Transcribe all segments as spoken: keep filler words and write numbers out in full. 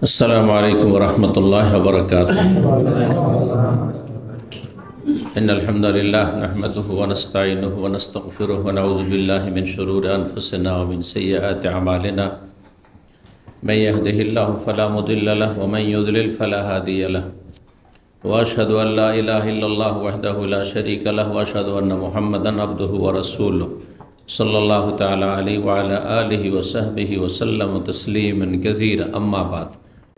अस्सलामु अलैकुम वरहमतुल्लाहि वबरकातुहू। इन्नल हम्दुलिल्लाह नहमदुहु व नस्तईनुहु व नस्तगफिरुहु व नऊज़ु बिल्लाहि मिन शुरूरि अनफुसिना व मिन सय्यिआति अमालिना। मन यहदिहिल्लाहु फला मुदिल्ल लहु व मन युद्लिल फला हादिय लहु। व अशहदु अन ला इलाहा इल्लल्लाह वहदहु ला शरीका लहु व अशहदु अन्न मुहम्मदन अब्दुहु व रसूलुहु सल्लल्लाहु तआला अलैहि व अला आलिहि व सहबिहि व सल्लम तस्लीमन कसीरा। अम्मा बाद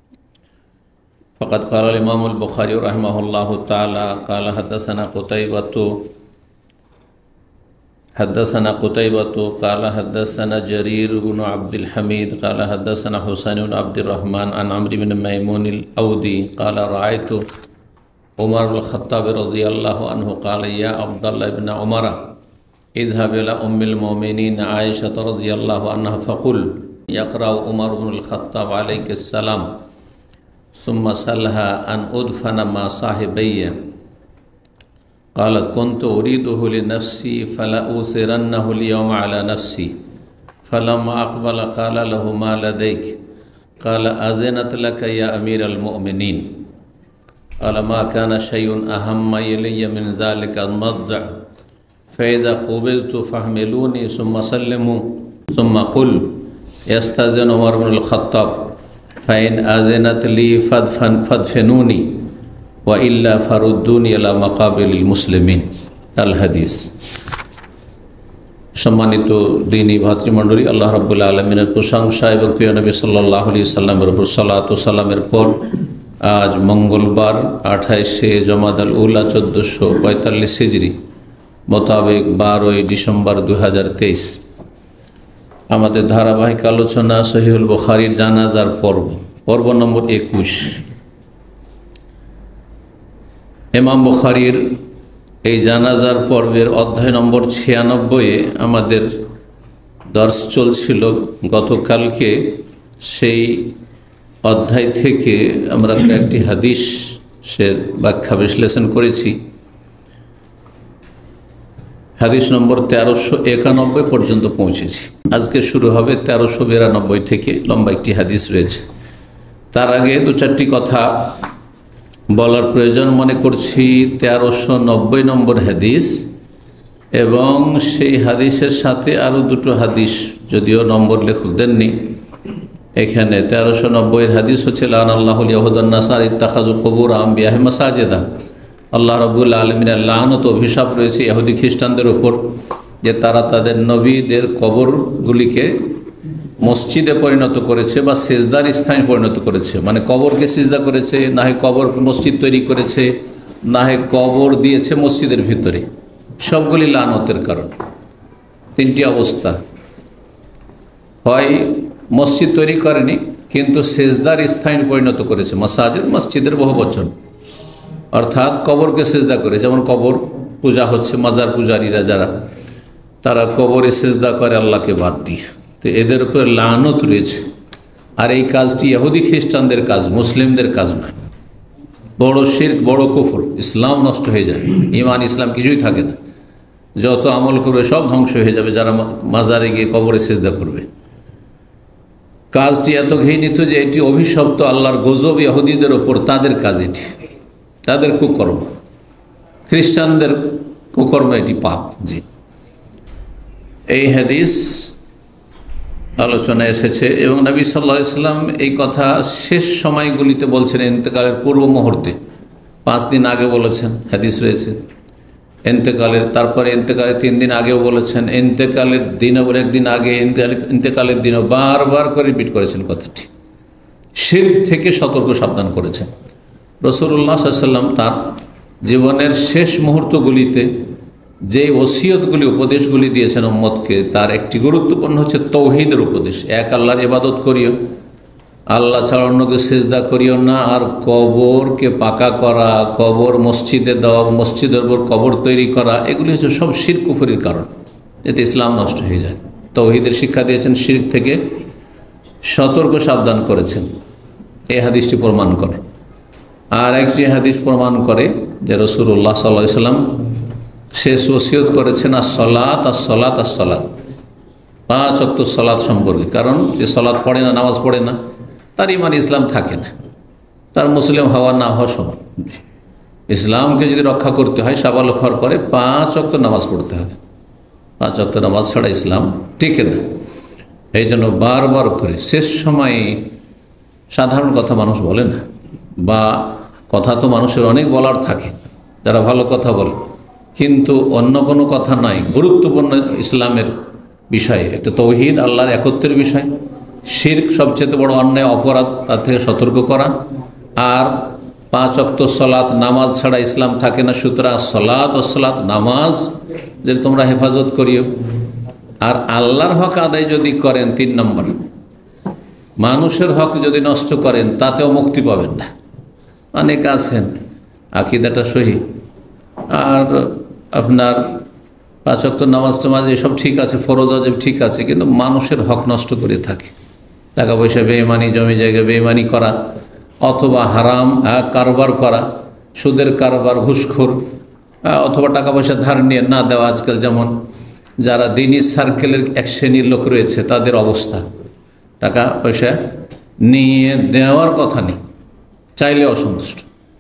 फ़क़द क़ाल इमाम अल-बुख़ारी रहमहुल्लाहु तआला क़ाल हद्दसना क़ुतैबतु हद्दसना क़ुतैबतु क़ाल हद्दसना जरीर इब्न अब्दिल हमीद क़ाल हद्दसना हुसैन इब्न अब्दिर्रहमान अन अम्र इब्न मैमून अल-औदी क़ाल रअयतु उमर अल-ख़त्ताब रज़ियल्लाहु अन्हु क़ाल या अब्दुल्लाह इब्न उमर इज़हब इला उम्मिल मोमिनीन आयशा रज़ियल्लाहु अन्हा फ़क़ुल यक़रअ उमर इब्न अल-ख़त्ताब अलैहिस्सलाम सुम्मा सल्हा अन उदफन मा साहिबैया क़ालत कुन्तु उरीदुहु लिनफ़्सी फ़ला उसिरन्नहु अल-यौम अला नफ़्सी फ़लम्मा अक़बल क़ाल लहु मा लदैक क़ाल अज़िनत लक या अमीर अल-मुअमिनीन क़ाल मा कान शैउन अहम्म इलय्य मिन ज़ालिका अल-मज़्जअ फ़इज़ा क़ुबिज़तु फ़हमिलूनी सुम्मा सल्लिमू सुम्मा क़ुल यस्तज़िनु उमर इब्न अल-ख़त्ताब फ़ैन आज़नत ली फ़दफ़न फ़दफ़िनूनी व इल्ला फ़रुद्दूनी अला मक़ाबिलिल मुस्लिमीन। अल हदीस। सम्मानित दीनी भातृमंडলী, আল্লাহ রাব্বুল আলামিনের প্রশংসা এবং প্রিয় নবী সাল্লাল্লাহু আলাইহি সাল্লামের উপর সালাত ও সালামের পর আজ মঙ্গলবার আঠাইশে জমাদাল উলা চোদ্দোশো পঁয়তাল্লিশ হিজরি মোতাবেক বারোই ডিসেম্বর দুই হাজার তেইশ আমাদের ধারাবাহিক আলোচনা সহিহুল বুখারীর জানাজার পর্ব পর্ব নম্বর একুশ। ইমাম বুখারীর এই জানাজার পর্বের অধ্যায় নম্বর ছিয়ানব্বইয়ে আমাদের দর্স চলছিল। গতকালকে সেই অধ্যায় থেকে আমরা কয়েকটি হাদিসের ব্যাখ্যা বিশ্লেষণ করেছি। হাদিস নম্বর তেরোশো একানব্বই পর্যন্ত পৌঁছেছি। আজকে শুরু হবে তেরোশো বিরানব্বই থেকে, লম্বা একটি হাদিস রয়েছে। তার আগে দু চারটি কথা বলার প্রয়োজন মনে করছি। তেরোশো নব্বই নম্বর হাদিস এবং সেই হাদিসের সাথে আরও দুটো হাদিস, যদিও নম্বর লেখক দেননি এখানে। তেরোশো নব্বইয়ের হাদিস হচ্ছে লান আল্লাহুল ইয়াহুদান নাসারা ইত্তাখাযু কুবুর আম্বিয়াহিম মাসাজিদা। আল্লাহ রাব্বুল আলামিনের লানত অভিশাপ রয়েছে ইহুদি খ্রিস্টানদের উপর যে তারা তাদের নবীদের কবরগুলিকে মসজিদে পরিণত করেছে বা সিজদার স্থানে পরিণত করেছে। মানে কবরকে সিজদা করেছে, না হয় কবর মসজিদ তৈরি করেছে, না হয় কবর দিয়েছে মসজিদের ভিতরে। সবগুলি লানতের কারণ। তিনটি অবস্থা, হয় মসজিদ তৈরি করেনি কিন্তু সিজদার স্থানে পরিণত করেছে, মাসাজিদ মসজিদের বহু বচন, অর্থাৎ কবরকে সিজদা করে। যেমন কবর পূজা হচ্ছে, মাজার পূজারীরা যারা, তারা কবরে সিজদা করে আল্লাহকে বাদ দিয়ে, তো এদের উপর লানত রয়েছে। আর এই কাজটি ইহুদি খ্রিস্টানদের কাজ, মুসলিমদের কাজ নয়। বড় শিরক, বড় কুফর, ইসলাম নষ্ট হয়ে যায়, ইমান ইসলাম কিছুই থাকে না। যত আমল করবে সব ধ্বংস হয়ে যাবে যারা মাজারে গিয়ে কবরে সিজদা করবে। কাজটি এত ঘৃণিত যে এটি অভিশপ্ত, আল্লাহর গজব ইহুদিদের ওপর, তাদের কাজ এটি, তাদের কুকর্ম। খ্রিস্টানদের কুকর্ম এটি পাপ। জি, এই হাদিস আলোচনায় এসেছে এবং নবী সাল্লাল্লাহু আলাইহি সাল্লাম এই কথা শেষ সময়গুলিতে বলছেন, ইন্তেকালের পূর্ব মুহূর্তে, পাঁচ দিন আগে বলেছেন, হাদিস রয়েছে। ইন্তেকালের তারপরে ইন্তেকালের তিন দিন আগেও বলেছেন, ইন্তেকালের দিনও বলে একদিন আগে, ইন্তেকালের দিনও বারবার করে রিপিট করেছেন কথাটি। শিরক থেকে সতর্ক সাবধান করেছেন। রাসূলুল্লাহ সাল্লাল্লাহু আলাইহি ওয়াসাল্লাম তার জীবনের শেষ মুহূর্তগুলিতে যে ওসিয়তগুলি, উপদেশগুলি দিয়েছেন উম্মতকে, তার একটি গুরুত্বপূর্ণ হচ্ছে তৌহিদের উপদেশ। এক আল্লাহর ইবাদত করিও, আল্লাহ ছাড়া অন্যকে সিজদা করিও না। আর কবরকে পাকা করা, কবর মসজিদে দেওয়া, মসজিদের উপর কবর তৈরি করা, এগুলি হচ্ছে সব শিরক কুফরির কারণ। এতে ইসলাম নষ্ট হয়ে যায়। তৌহিদের শিক্ষা দিয়েছেন, শিরক থেকে সতর্ক সাবধান করেছেন। এই হাদিসটি প্রমাণ করে। আর একটি হাদিস প্রমাণ করে যে রাসূলুল্লাহ সাল্লাল্লাহু আলাইহি ওয়াসাল্লাম শেষ ওসিয়ত করেছেন as-সালাত as-সালাত as-সালাত, পাঁচ ওয়াক্ত সালাত সম্পর্কে। কারণ যে সালাত পড়ে না, নামাজ পড়ে না, তার ইমান ইসলাম থাকে না, তার মুসলিম হওয়া না হওয়া সমান। ইসলামকে যদি রক্ষা করতে হয় সাবালক হওয়ার পরে পাঁচ ওয়াক্ত নামাজ পড়তে হবে, পাঁচ ওয়াক্ত নামাজ ছাড়া ইসলাম টিকে না। এই জন্য বারবার করে শেষ সময়ে সাধারণ কথা মানুষ বলে না, বা কথা তো মানুষের অনেক বলার থাকে যারা ভালো কথা বলে, কিন্তু অন্য কোনো কথা নাই গুরুত্বপূর্ণ ইসলামের বিষয়ে। একটা তৌহিদ, আল্লাহর একত্বের বিষয়, শিরক সবচেয়ে বড় অন্যায় অপরাধ, তার থেকে সতর্ক করা, আর পাঁচ ওয়াক্ত সলাত নামাজ ছাড়া ইসলাম থাকে না। সুতরাং সলাত ও সলাত নামাজ যে তোমরা হেফাজত করিও। আর আল্লাহর হক আদায় যদি করেন, তিন নম্বর মানুষের হক যদি নষ্ট করেন তাতেও মুক্তি পাবেন না। অনেক আছেন আকীদাটা সহি, আর আপনার পাঁচ ওয়াক্ত নামাজ টামাজ এসব ঠিক আছে, ফরজ ওয়াজিব ঠিক আছে, কিন্তু মানুষের হক নষ্ট করে থাকে। টাকা পয়সা বেঈমানি, জমি জায়গা বেঈমানি করা, অথবা হারাম কারবার করা, সুদের কারবার, ঘুষখোর, অথবা টাকা পয়সা ধার নিয়ে না দেওয়া। আজকাল যেমন যারা দিনী সার্কেলের এক শ্রেণীর লোক রয়েছে তাদের অবস্থা, টাকা পয়সা নিয়ে দেওয়ার কথা নেই, চাইলে অসন্তুষ্ট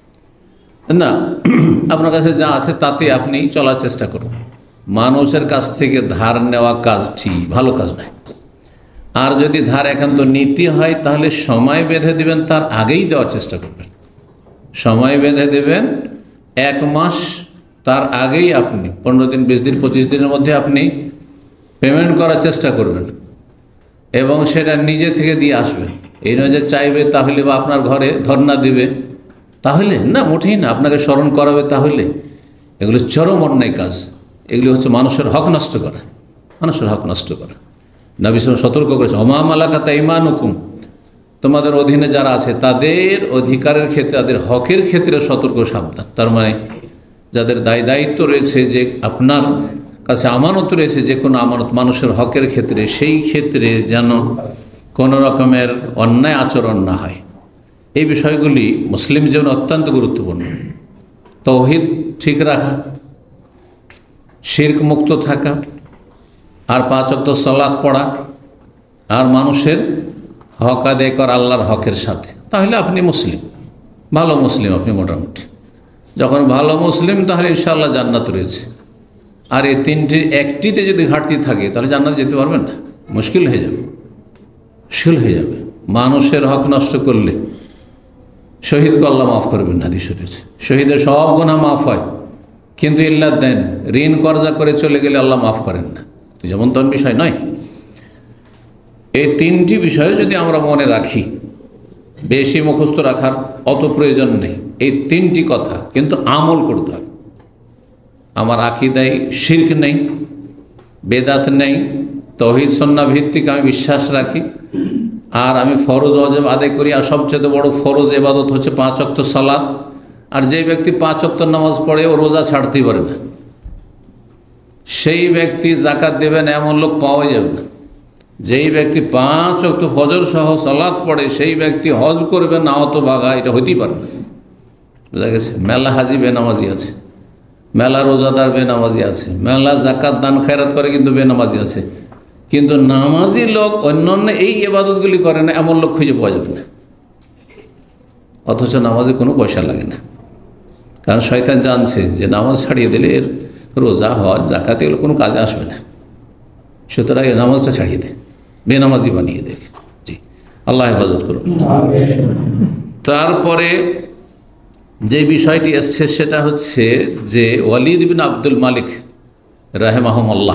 না। আপনার কাছে যা আছে তাতে আপনি চলার চেষ্টা করুন। মানুষের কাছ থেকে ধার নেওয়া কাজ ঠিক ভালো কাজ নয়। আর যদি ধার একান্ত নীতি হয় তাহলে সময় বেঁধে দেবেন, তার আগেই দেওয়ার চেষ্টা করবেন। সময় বেঁধে দেবেন এক মাস, তার আগেই আপনি পনেরো দিন, বিশ দিন, পঁচিশ দিনের মধ্যে আপনি পেমেন্ট করার চেষ্টা করবেন, এবং সেটা নিজে থেকে দিয়ে আসবেন। এই নয় যে চাইবে তাহলে, বা আপনার ঘরে ধর্ণা দিবে তাহলে, না, মোটেই না, আপনাকে স্মরণ করাবে তাহলে। এগুলো চরম অন্যায় কাজ। এগুলি হচ্ছে মানুষের হক নষ্ট করা, মানুষের হক নষ্ট করা। নবী সাল্লাল্লাহু আলাইহি ওয়াসাল্লাম সতর্ক করেছে, ওমা মালাকাত আইমানুকুম, তোমাদের অধীনে যারা আছে তাদের অধিকারের ক্ষেত্রে, তাদের হকের ক্ষেত্রে সতর্ক সাবধান। তার মানে যাদের দায় দায়িত্ব রয়েছে, যে আপনার কাছে আমানত রয়েছে, যে কোনো আমানত মানুষের হকের ক্ষেত্রে, সেই ক্ষেত্রে যেন কোনো রকমের অন্যায় আচরণ না হয়। এই বিষয়গুলি মুসলিম জীবনে অত্যন্ত গুরুত্বপূর্ণ। তাওহীদ ঠিক রাখা, শিরক মুক্ত থাকা, আর পাঁচ ওয়াক্ত সালাত পড়া, আর মানুষের হক আদায় করা আল্লাহর হকের সাথে, তাহলে আপনি মুসলিম, ভালো মুসলিম আপনি মোটামুটি। যখন ভালো মুসলিম তাহলে ইনশাআল্লাহ জান্নাত রয়েছে। আর এই তিনটির একটিতে যদি ঘাটতি থাকে তাহলে জান্নাত যেতে পারবেন না, মুশকিল হয়ে যাবে, মুশকিল হয়ে যাবে। মানুষের হক নষ্ট করলে শহীদকে আল্লাহ মাফ করবেন না, হাদিসে রয়েছে। শহীদের সব গুনাহ মাফ হয়, কিন্তু ইল্লা দেন, ঋণ কর্জা করে চলে গেলে আল্লাহ মাফ করেন না। তো যেমন তেমন বিষয় নয়। এই তিনটি বিষয় যদি আমরা মনে রাখি, বেশি মুখস্থ রাখার অত প্রয়োজন নেই। এই তিনটি কথা কিন্তু আমল করতে হবে। আমার আকীদায় শিরক নেই, বেদাত নেই, তাওহীদ সুন্নাহ ভিত্তিক আমি বিশ্বাস রাখি, আর আমি ফরজ ওয়াজিব আদায় করি। আর সবচেয়ে বড় ফরজ ইবাদত হচ্ছে পাঁচ ওয়াক্ত সালাত। আর যে ব্যক্তি পাঁচ ওয়াক্ত নামাজ পড়ে ও রোজা ছাড়তেই পারে না, সেই ব্যক্তি যাকাত দেবেন এমন লোক পাওয়া যাবে না। যেই ব্যক্তি পাঁচ ওয়াক্ত ফজর সহ সালাত পড়ে সেই ব্যক্তি হজ করবে না, অত বাঘা, এটা হইতেই পারে না। বুঝা গেছে? মেলা হাজি বেনামাজি আছে, মেলা রোজাদার বেনামাজি আছে, মেলা জাকাত দান খেরাত করে কিন্তু বেনামাজি আছে, কিন্তু নামাজি লোক অন্য অন্য এই ইবাদতগুলি করে না, এমন লোক খুঁজে পাওয়া যাবে না। অথচ নামাজে কোনো পয়সা লাগে না, কারণ শয়তান জানছে যে নামাজ ছাড়িয়ে দিলে এর রোজা, হজ, জাকাত এগুলো কোনো কাজে আসবে না। সুতরাং এই নামাজটা ছাড়িয়ে দে, বেনামাজি বানিয়ে দেয়। জি, আল্লাহ হেফাজত করুন। তারপরে যে বিষয়টি এসছে সেটা হচ্ছে যে ওয়ালিদ বিন আব্দুল মালিক রাহিমাহুল্লাহ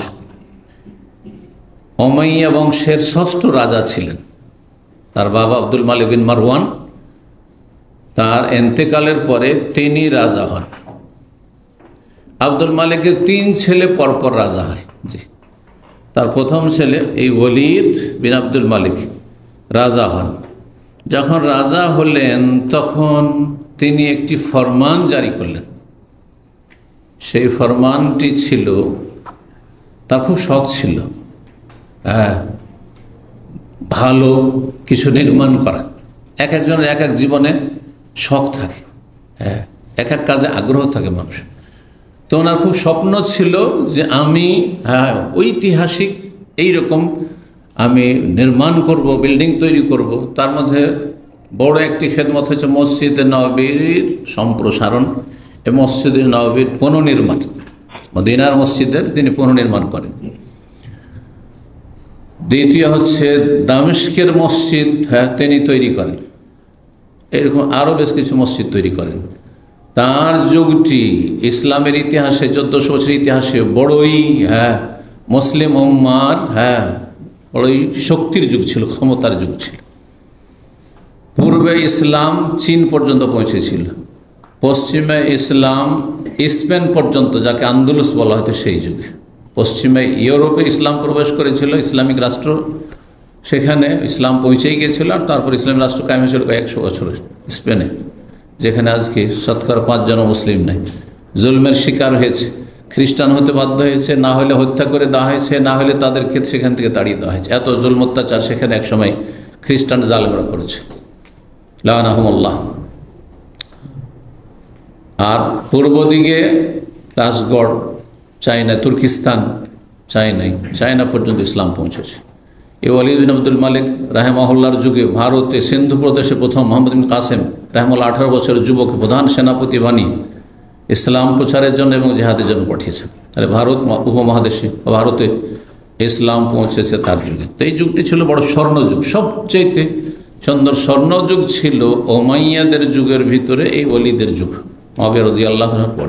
উমাইয়া বংশের ষষ্ঠ রাজা ছিলেন। তার বাবা আব্দুল মালিক বিন মারওয়ান, তার এন্তেকালের পরে তিনি রাজা হন। আব্দুল মালিকের তিন ছেলে পরপর রাজা হয়। জি, তার প্রথম ছেলে এই ওয়ালিদ বিন আব্দুল মালিক রাজা হন। যখন রাজা হলেন তখন তিনি একটি ফরমান জারি করলেন। সেই ফরমানটি ছিল, তার খুব শখ ছিল হ্যাঁ ভালো কিছু নির্মাণ করা। এক একজনের এক এক জীবনে শখ থাকে, হ্যাঁ এক এক কাজে আগ্রহ থাকে মানুষের। তো ওনার খুব স্বপ্ন ছিল যে আমি হ্যাঁ ঐতিহাসিক এইরকম আমি নির্মাণ করব, বিল্ডিং তৈরি করব, তার মধ্যে বড় একটি খেদমত হচ্ছে মসজিদে নববীর সম্প্রসারণ, এই মসজিদে নববীর পুনর্নির্মাণ। মদিনার মসজিদের তিনি পুনর্নির্মাণ করেন। দ্বিতীয় হচ্ছে দামেস্কের মসজিদ, হ্যাঁ তিনি তৈরি করেন। এরকম আরও বেশ কিছু মসজিদ তৈরি করেন। তার যুগটি ইসলামের ইতিহাসে, চোদ্দশো বছরের ইতিহাসে বড়ই হ্যাঁ মুসলিম উম্মার হ্যাঁ বড়ই শক্তির যুগ ছিল, ক্ষমতার যুগ ছিল। পূর্বে ইসলাম চীন পর্যন্ত পৌঁছেছিল, পশ্চিমে ইসলাম স্পেন পর্যন্ত, যাকে আন্দুলুস বলা হতো সেই যুগে। পশ্চিমে ইউরোপে ইসলাম প্রবেশ করেছিল, ইসলামিক রাষ্ট্র, সেখানে ইসলাম পৌঁছেই গিয়েছিল। আর তারপর ইসলামিক রাষ্ট্র কায়েম হয়েছিল কয়েকশো বছর স্পেনে, যেখানে আজকে শতকরা পাঁচজন মুসলিম নেই, জুলমের শিকার হয়েছে, খ্রিস্টান হতে বাধ্য হয়েছে, না হলে হত্যা করে দেওয়া হয়েছে, না হলে তাদেরকে সেখান থেকে তাড়িয়ে দেওয়া হয়েছে। এত জুলম অত্যাচার সেখানে একসময় খ্রিস্টান জালেমরা করেছে, লানাহুমুল্লাহ। আর পূর্ব দিকে রাজগড়, চায়না, তুর্কিস্তান, চায়নাই চায়না পর্যন্ত ইসলাম পৌঁছেছে। এই ওয়ালিদ বিন আব্দুল মালিক রাহেমাহুল্লাহর যুগে ভারতে সিন্ধু প্রদেশে প্রথম মোহাম্মদ বিন কাসেম রাহেমাহুল্লাহ আঠারো বছরের যুবক প্রধান সেনাপতি বানিয়ে ইসলাম প্রচারের জন্য এবং জিহাদের জন্য পাঠিয়েছেন। তাহলে ভারত উপমহাদেশে, ভারতে ইসলাম পৌঁছেছে তার যুগে। তো এই যুগটি ছিল বড় স্বর্ণযুগ, সবচাইতে সুন্দর স্বর্ণযুগ ছিল ওমাইয়াদের যুগের ভিতরে এই ওলিদের যুগ, মুআবিয়া রাদিয়াল্লাহু আনহু পরে।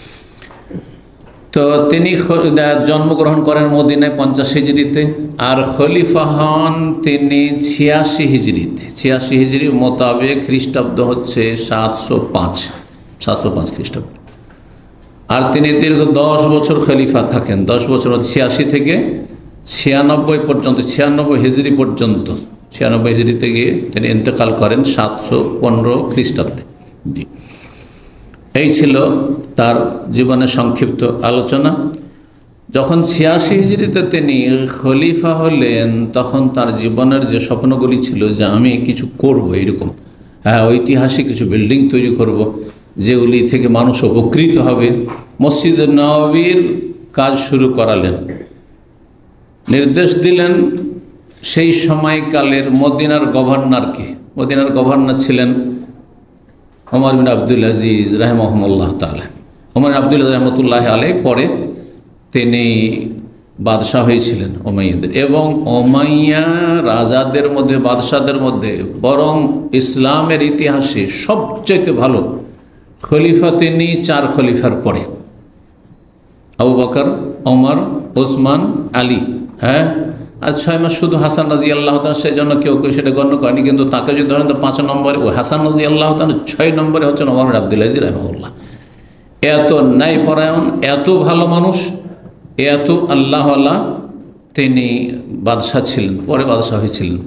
তো তিনি জন্মগ্রহণ করেন মদিনায় পঞ্চাশ হিজরিতে, আর খলিফা হন তিনি ছিয়াশি হিজরিতে। ছিয়াশি হিজরি মোতাবেক খ্রিস্টাব্দ হচ্ছে সাতশো পাঁচ সাতশো পাঁচ খ্রিস্টাব্দ। আর তিনি দীর্ঘ দশ বছর খলিফা থাকেন, দশ বছর ছিয়াশি থেকে ছিয়ানব্বই পর্যন্ত, ছিয়ানব্বই হিজরি পর্যন্ত, ছিয়ানব্বই হিজরিতে গিয়ে তিনি ইন্তেকাল করেন সাতশো পনেরো খ্রিস্টাব্দে। জি, এই ছিল তার জীবনের সংক্ষিপ্ত আলোচনা। যখন ছিয়াশি হিজরিতে তিনি খলিফা হলেন, তখন তার জীবনের যে স্বপ্নগুলি ছিল যে আমি কিছু করব, এরকম হ্যাঁ ঐতিহাসিক কিছু বিল্ডিং তৈরি করব, যেগুলি থেকে মানুষ উপকৃত হবে, মসজিদ নববীর কাজ শুরু করালেন, নির্দেশ দিলেন সেই সময়কালের মদিনার গভর্নরকে। মদিনার গভর্নর ছিলেন ওমর বিন আব্দুল আজিজ রাহিমাহুল্লাহ তাআলা। ওমর আব্দুল রহমতুল্লাহ আলাই পরে তিনি বাদশাহ হয়েছিলেন ওমাইয়াদের, এবং ওমাইয়া রাজাদের মধ্যে, বাদশাদের মধ্যে বরং ইসলামের ইতিহাসে সবচেয়ে ভালো খলিফা তিনি চার খলিফার পরে, আবু বকর, ওমর, ওসমান, আলী। হ্যাঁ, আর ছয় মাস শুধু হাসান রাদিয়াল্লাহু তাআলা, সেই জন্য কেউ কেউ সেটা গণ্য করেনি, কিন্তু তাকে যদি ধরেন তো পাঁচ নম্বরে ওই হাসান রাদিয়াল্লাহু তাআলা, ছয় নম্বরে হচ্ছেন ওমর বিন আব্দুল আজিজ রাহিমাহুল্লাহ। এত ন্যায়পরায়ণ, এত ভালো মানুষ, এত আল্লাহওয়ালা তিনি বাদশাহ ছিলেন, পরে বাদশাহ হয়েছিলেন।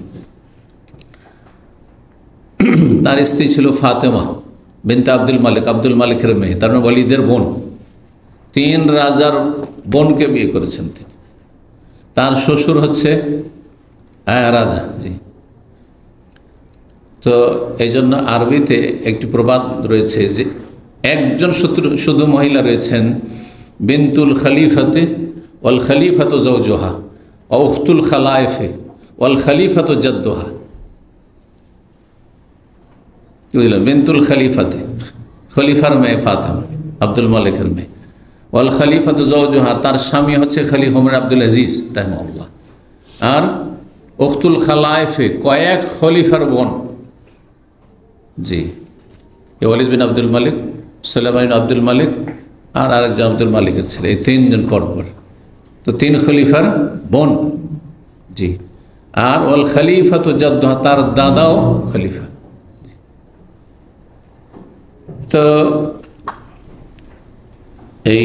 তার স্ত্রী ছিল ফাতেমা বিনতে আব্দুল মালিক, আব্দুল মালিকের মেয়ে, তার মানে ওয়ালিদের বোন। তিন রাজার বোনকে বিয়ে করেছেন তিনি। তার শ্বশুর হচ্ছে হ্যাঁ রাজা। জি, তো এই জন্য আরবিতে একটি প্রবাদ রয়েছে যে একজন শুধু মহিলা রয়েছেন, বিনতুল খলিফাতে ওয়াল খলিফাতু জাওজুহা ওয়া উখতুল খালায়েফে ওয়াল খলিফাতু জাদ্দুহা। কি বুঝলেন? বিনতুল খলিফাতে, খলিফার মেয়ে ফাতেমা, আব্দুল মালিকের মেয়ে, ওয়াল খলিফাতু জাওজুহা, তার স্বামী হচ্ছে খলিফা ওমর আব্দুল আজিজ রাহিমাহুল্লাহ, আর উখতুল খালায়েফে, কয়েক খলিফার বোন। জি, ওয়ালিদ বিন আব্দুল মালিক, সুলাইমান বিন আব্দুল মালিক, আর আরেকজন আব্দুল মালিকের ছেলে, এই তিনজন পরপর। তো তিন খলিফার বোন। জি, আর ওয়াল খলিফাতু জাদ্দুহা, তার দাদাও খলিফা। তো এই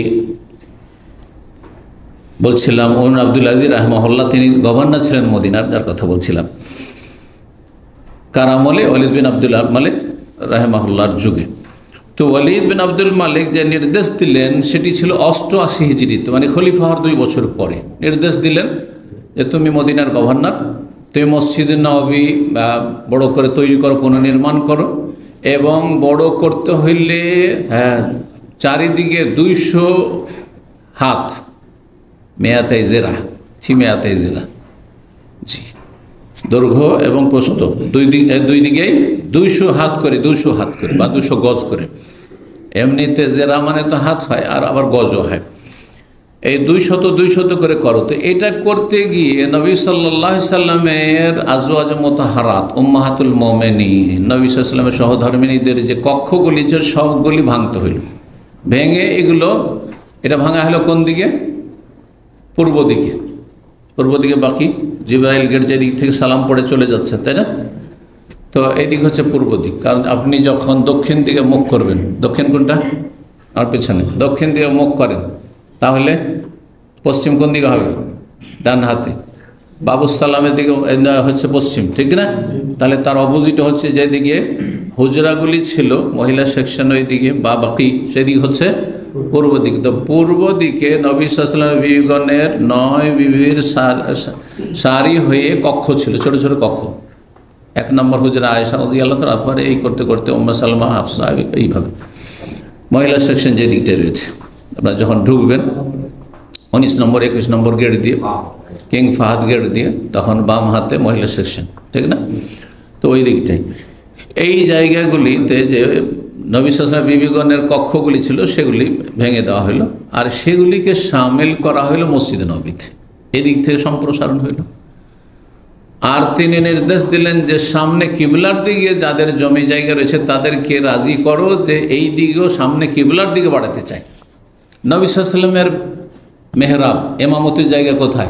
বলছিলাম ওমর আব্দুল আজিজ রাহিমাহুল্লাহ তিনি গভর্নর ছিলেন মদিনার, যার কথা বলছিলাম, কার আমলে? ওয়ালিদ বিন আব্দুল মালিক রাহিমাহুল্লাহর যুগে। তো ওয়ালিদ বিন আব্দুল মালিক যে নির্দেশ দিলেন সেটি ছিল অষ্টআশি হিজরিতে, মানে খলিফা হওয়ার দুই বছর পরে নির্দেশ দিলেন যে তুমি মদিনার গভর্নর, তুমি মসজিদে নববী বড় করে তৈরি করো, পুনর্নির্মাণ করো, এবং বড় করতে হইলে হ্যাঁ চারিদিকে দুইশো হাত মেয়াতাই জেরা, ফি মেয়াতাই জেরা। জি, দৈর্ঘ্য এবং প্রস্থ দুই দিক দুই দিকেই দুইশো হাত করে দুইশো হাত করে বা দুশো গজ করে। এমনিতে জেরা মানে তো হাত হয়, আর আবার গজও হয়। এই দুই শত দুই শত করে করো। তো এটা করতে গিয়ে নবী সাল্লাল্লাহু আলাইহি সাল্লামের আজওয়াজ মুতাহহারাত উম্মাহাতুল মুমিনিন নবী সাল্লাল্লাহু আলাইহি সাল্লামের সহধর্মিণীদের যে কক্ষগুলি ছিল সবগুলি ভাঙতে হইল। ভেঙে এগুলো এটা ভাঙা হলো কোন দিকে? পূর্ব দিকে। পূর্ব দিকে বাকি জিবরাইল গেট যে দিক থেকে সালাম পড়ে চলে যাচ্ছে, তাই না? তো এইদিক হচ্ছে পূর্ব দিক। কারণ আপনি যখন দক্ষিণ দিকে মুখ করবেন, দক্ষিণ কোনটা? আর পেছনে দক্ষিণ দিকে মুখ করেন, তাহলে পশ্চিম কোন দিকে হবে? ডান হাতে। বাবুস সালামের দিকে হচ্ছে পশ্চিম, ঠিক না? তাহলে তার অপোজিট হচ্ছে যেদিকে হুজরাগুলি ছিল মহিলা সেকশন ওই দিকে বা বাকি সেদিক হচ্ছে পূর্ব দিক। তো পূর্ব দিকে নবী সাল্লাল্লাহু আলাইহি ওয়াসাল্লাম বিবিগণের নয় বিবির সারি হয়ে কক্ষ ছিল, ছোট ছোট কক্ষ। এক নম্বর হুজরা আয়েশা রাদিয়াল্লাহু তাআলা, তারপরে এই করতে করতে উম্মে সালমা, হাফসা, এইভাবে মহিলা সেকশন যে দিকটা রয়েছে। আপনারা যখন ঢুকবেন উনিশ নম্বর একুশ নম্বর গেট দিয়ে, কিং ফাহাদ গেট দিয়ে, তখন বাম হাতে মহিলা সেকশন, ঠিক না? তো ওই দিকটাই এই জায়গাগুলিতে যে নবী সাল্লাল্লাহু আলাইহি ওয়াসাল্লাম বিবিগণের কক্ষগুলি ছিল সেগুলি ভেঙে দেওয়া হলো, আর সেগুলিকে শামিল করা হলো মসজিদে নববীতে। এদিক থেকে সম্প্রসারণ হইল। আর তিনি নির্দেশ দিলেন যে সামনে কিবলার দিকে যাদের জমি জায়গা রয়েছে তাদেরকে রাজি করো যে এই দিকেও সামনে কিবলার দিকে বাড়াতে চাই। নবী সাল্লাল্লাহু আলাইহি ওয়াসাল্লামের মেহরাব ইমামতির জায়গা কোথায়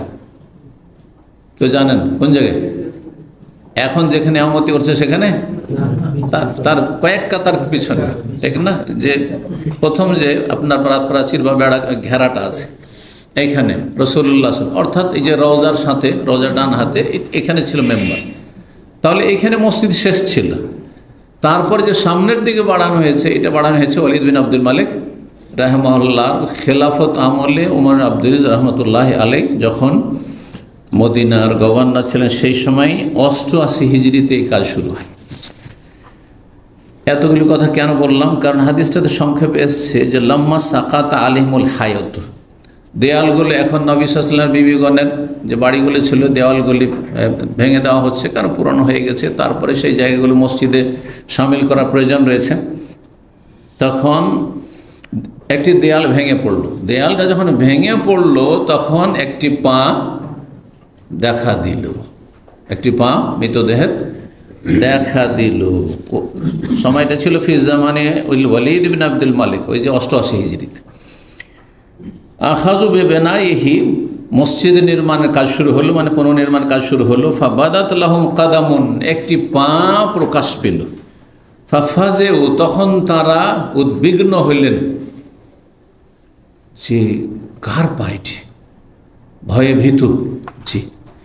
কেউ জানেন? কোন জায়গায়? এখন যেখানে ইমামতি করছে সেখানে তার কয়েক কাতার পিছনে, ঠিক না? যে প্রথম যে আপনার প্রাচীর বা বেড়া ঘেরাটা আছে এইখানে রাসূলুল্লাহ সাল্লাল্লাহু, অর্থাৎ এই যে রওজার সাথে, রওজার ডান হাতে এখানে ছিল মেম্বার। তাহলে এইখানে মসজিদ শেষ ছিল। তারপরে যে সামনের দিকে বাড়ানো হয়েছে, এটা বাড়ানো হয়েছে ওয়ালিদ বিন আব্দুল মালিক রাহিমাহুল্লাহর খেলাফত আমলে উমর আব্দুল রহমতুল্লাহ আলাইহি যখন মদিনার গভর্নর ছিলেন, সেই সময় অষ্টআশি হিজরিতে এই কাজ শুরু হয়। এতগুলি কথা কেন বললাম? কারণ হাদিসটাতে সংক্ষেপে এসছে যে লাম্মা সাকাত আলিমুল হায়ত, দেয়ালগুলো এখন নবী সাল্লাল্লাহু আলাইহি ওয়াসাল্লাম বিবিগণের যে বাড়িগুলো ছিল দেওয়ালগুলি ভেঙে দেওয়া হচ্ছে, কারণ পুরানো হয়ে গেছে। তারপরে সেই জায়গাগুলো মসজিদে শামিল করার প্রয়োজন রয়েছে। তখন একটি দেয়াল ভেঙে পড়লো। দেয়ালটা যখন ভেঙে পড়লো তখন একটি পা দেখা দিল, একটি পা মৃতদেহের দেখা দিল। সময়টা ছিল ফি জামানে ওয়ালিদ বিন আব্দুল মালিক, ওই যে অষ্টআশি হিজরিতে। আখাজু বেবেনাইহি, মসজিদ নির্মাণের কাজ শুরু হলো, মানে পুনর্নির্মাণ কাজ শুরু হলো। ফাবাদাত লাহুম কাদামুন, একটি পা প্রকাশ পেল। ফাফাজেউ, তখন তারা উদ্বিগ্ন হইলেন যে কার পা এটি, ভয়ে ভীতু, জি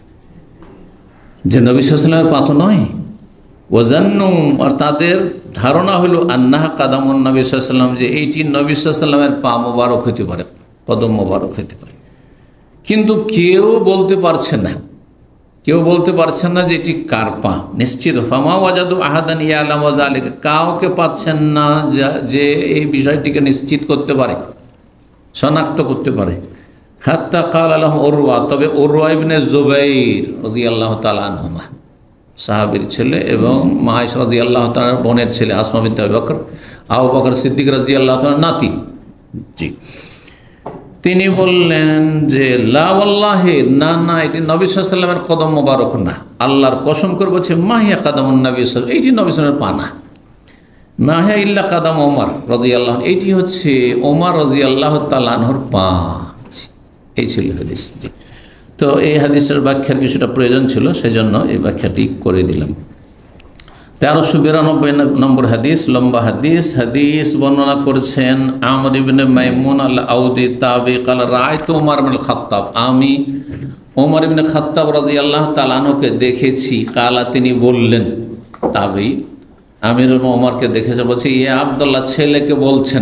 যে নবী সাল্লাল্লাহু আলাইহি ওয়াসাল্লামের পা তো নয়। ওয়াজান্নু, আর তাদের ধারণা হলো আন্নাহা কাদামুন নবী সাল্লাল্লাহু আলাইহি ওয়াসাল্লাম, যে এইটি নবী সাল্লাল্লাহু আলাইহি ওয়াসাল্লামের পা মোবারক হতে পারে, কদম মোবারক হতে পারে। কিন্তু কেউ বলতে পারছে না, কেউ বলতে পারছেন না যে এটি কার পা নিশ্চিত। ফামা ওয়াজাদু আহাদান ইয়ালামু যালিকা, কাউকে পাচ্ছেন না যে এই বিষয়টিকে নিশ্চিত করতে পারে, শনাক্ত করতে পারে। হাত্তা কাল আলম উরওয়া, তবে উরওয়া ইবনে জুবাইর রাদিয়াল্লাহু তাআলা আনহুমা, সাহাবীর ছেলে এবং মা আয়েশা রাদিয়াল্লাহু তাআলার বোনের ছেলে আসমা বিনতে আবু বকর, আবু বকর সিদ্দিক রাদিয়াল্লাহু তাআলার নাতি, জি তিনি বললেন যে লা ওয়াল্লাহি, না না এটি নবী সাল্লাল্লাহু আলাইহি ওয়াসাল্লামের কদম মোবারক না, আল্লাহর কসম করে বলছে মাহিয়া কাদামুন নবী সাল্লাল্লাহু আলাইহি ওয়াসাল্লাম, এইটি নবী সাল্লাল্লাহু আলাইহি ওয়াসাল্লামের পা না। মাহিয়া ইল্লা কাদাম ওমর রাদিয়াল্লাহু আনহু, এইটি হচ্ছে ওমর রাদিয়াল্লাহু তাআলা আনহুর পা। এই ছিল হাদিস। তো এই হাদিসের ব্যাখ্যার কিছুটা প্রয়োজন ছিল, সেজন্য এই ব্যাখ্যাটি করে দিলাম। তেরোশো বিরানব্বই নম্বর হাদিস, লম্বা হাদিস। হাদিস বর্ণনা করেছেন আমর ইবনে মাইমুন আল আউদি তাবি কাল রাআইতু উমর ইবনে খাত্তাব, আমি ওমর ইবনে খাত্তাব রাদিয়াল্লাহু তাআলা আনহুকে দেখেছি। কালা, তিনি বললেন, তাবি আমির ওমরকে দেখেছেন, বলছে ইয়া আব্দুল্লাহ, ছেলেকে বলছেন,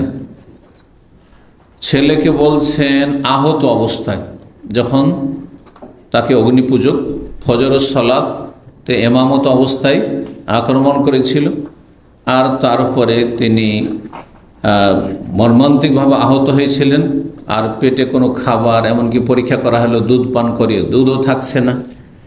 ছেলেকে বলছেন আহত অবস্থায়, যখন তাকে অগ্নিপূজক ফজরের সালাতে এমামত অবস্থায় আক্রমণ করেছিল, আর তারপরে তিনি মর্মান্তিকভাবে আহত হয়েছিলেন, আর পেটে কোনো খাবার, এমনকি পরীক্ষা করা হলো দুধ পান করিয়ে দুধও থাকছে না,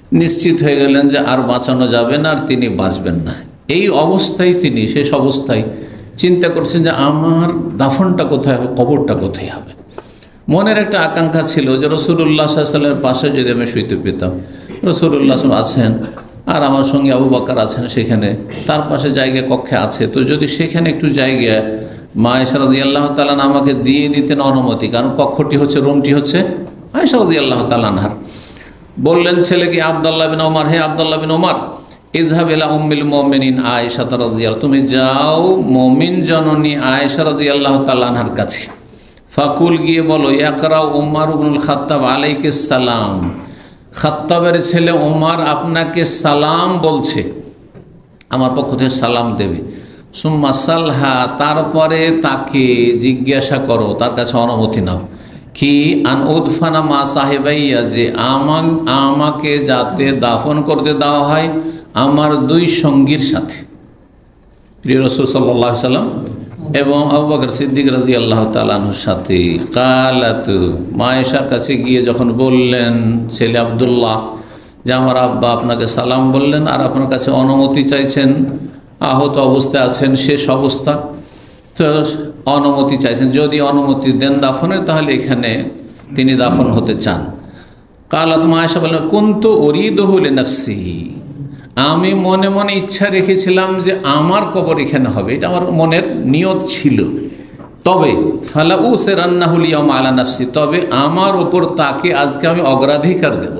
নিশ্চিত হয়ে গেলেন যে আর বাঁচানো যাবে না, আর তিনি বাঁচবেন না। এই অবস্থায় তিনি শেষ অবস্থায় চিন্তা করছেন যে আমার দাফনটা কোথায় হবে, কবরটা কোথায় হবে। মনের একটা আকাঙ্ক্ষা ছিল যে রাসূলুল্লাহ সাল্লাল্লাহু আলাইহি ওয়াসাল্লামের পাশে যদি আমি শুইতে পেতাম, রাসূলুল্লাহ আছেন আর আমার সঙ্গে আবু বকর আছেন, সেখানে তার পাশে জায়গা কক্ষে আছে, তো যদি সেখানে একটু জায়গা মা আয়েশা রাদিয়াল্লাহু তাআলা আমাকে দিয়ে দিতেন অনুমতি, কারণ কক্ষটি হচ্ছে, রুমটি হচ্ছে আয়েশা রাদিয়াল্লাহু তাআলা আনহার। বললেন ছেলেকে আব্দুল্লাহ বিন ওমর, হে আব্দুল্লাহ বিন ওমর, ইযহাব ইলা উম্মিল মুমিনিন আয়েশা রাদিয়াল্লাহু, তুমি যাও মুমিন জননী আয়েশা রাদিয়াল্লাহু তাআলা আনহার কাছে। ফাকুল, গিয়ে বলো, ইয়াকরা উমর ইবনুল খাত্তাব আলাইহিস সালাম, খাত্তাবের ছেলে ওমর আপনাকে সালাম বলছে, আমার পক্ষ থেকে সালাম দেবে। সুম্মা সালহা, তারপরে তাকে জিজ্ঞাসা করো, তার কাছে অনুমতি নাও, কি আন উদফানা মা সাহেবাইয়া, যে আমার আমাকে যাতে দাফন করতে দেওয়া হয় আমার দুই সঙ্গীর সাথে, প্রিয় রাসূল সাল্লাল্লাহু আলাইহি সাল্লাম এবং আবু বকর সিদ্দিক রাদিয়াল্লাহু তাআলা আনহুর সাথে। কালাত, মা আয়েশার কাছে গিয়ে যখন বললেন ছেলে আব্দুল্লাহ যে আমার আব্বা আপনাকে সালাম বললেন আর আপনার কাছে অনুমতি চাইছেন, আহত অবস্থায় আছেন, শেষ অবস্থা, তো অনুমতি চাইছেন, যদি অনুমতি দেন দাফনের তাহলে এখানে তিনি দাফন হতে চান। কালাত, মা আয়েশা বললেন, কুনতু উরিদুহু লিনাফসি, আমি মনে মনে ইচ্ছা রেখেছিলাম যে আমার কবর এখানে হবে, এটা আমার মনের নিয়ত ছিল, তবে ফালা উসিরান্নাহু লিয়াউমা আলা নাফসি, তবে আমার উপর তাকে আজকে আমি অগ্রাধিকার দেব।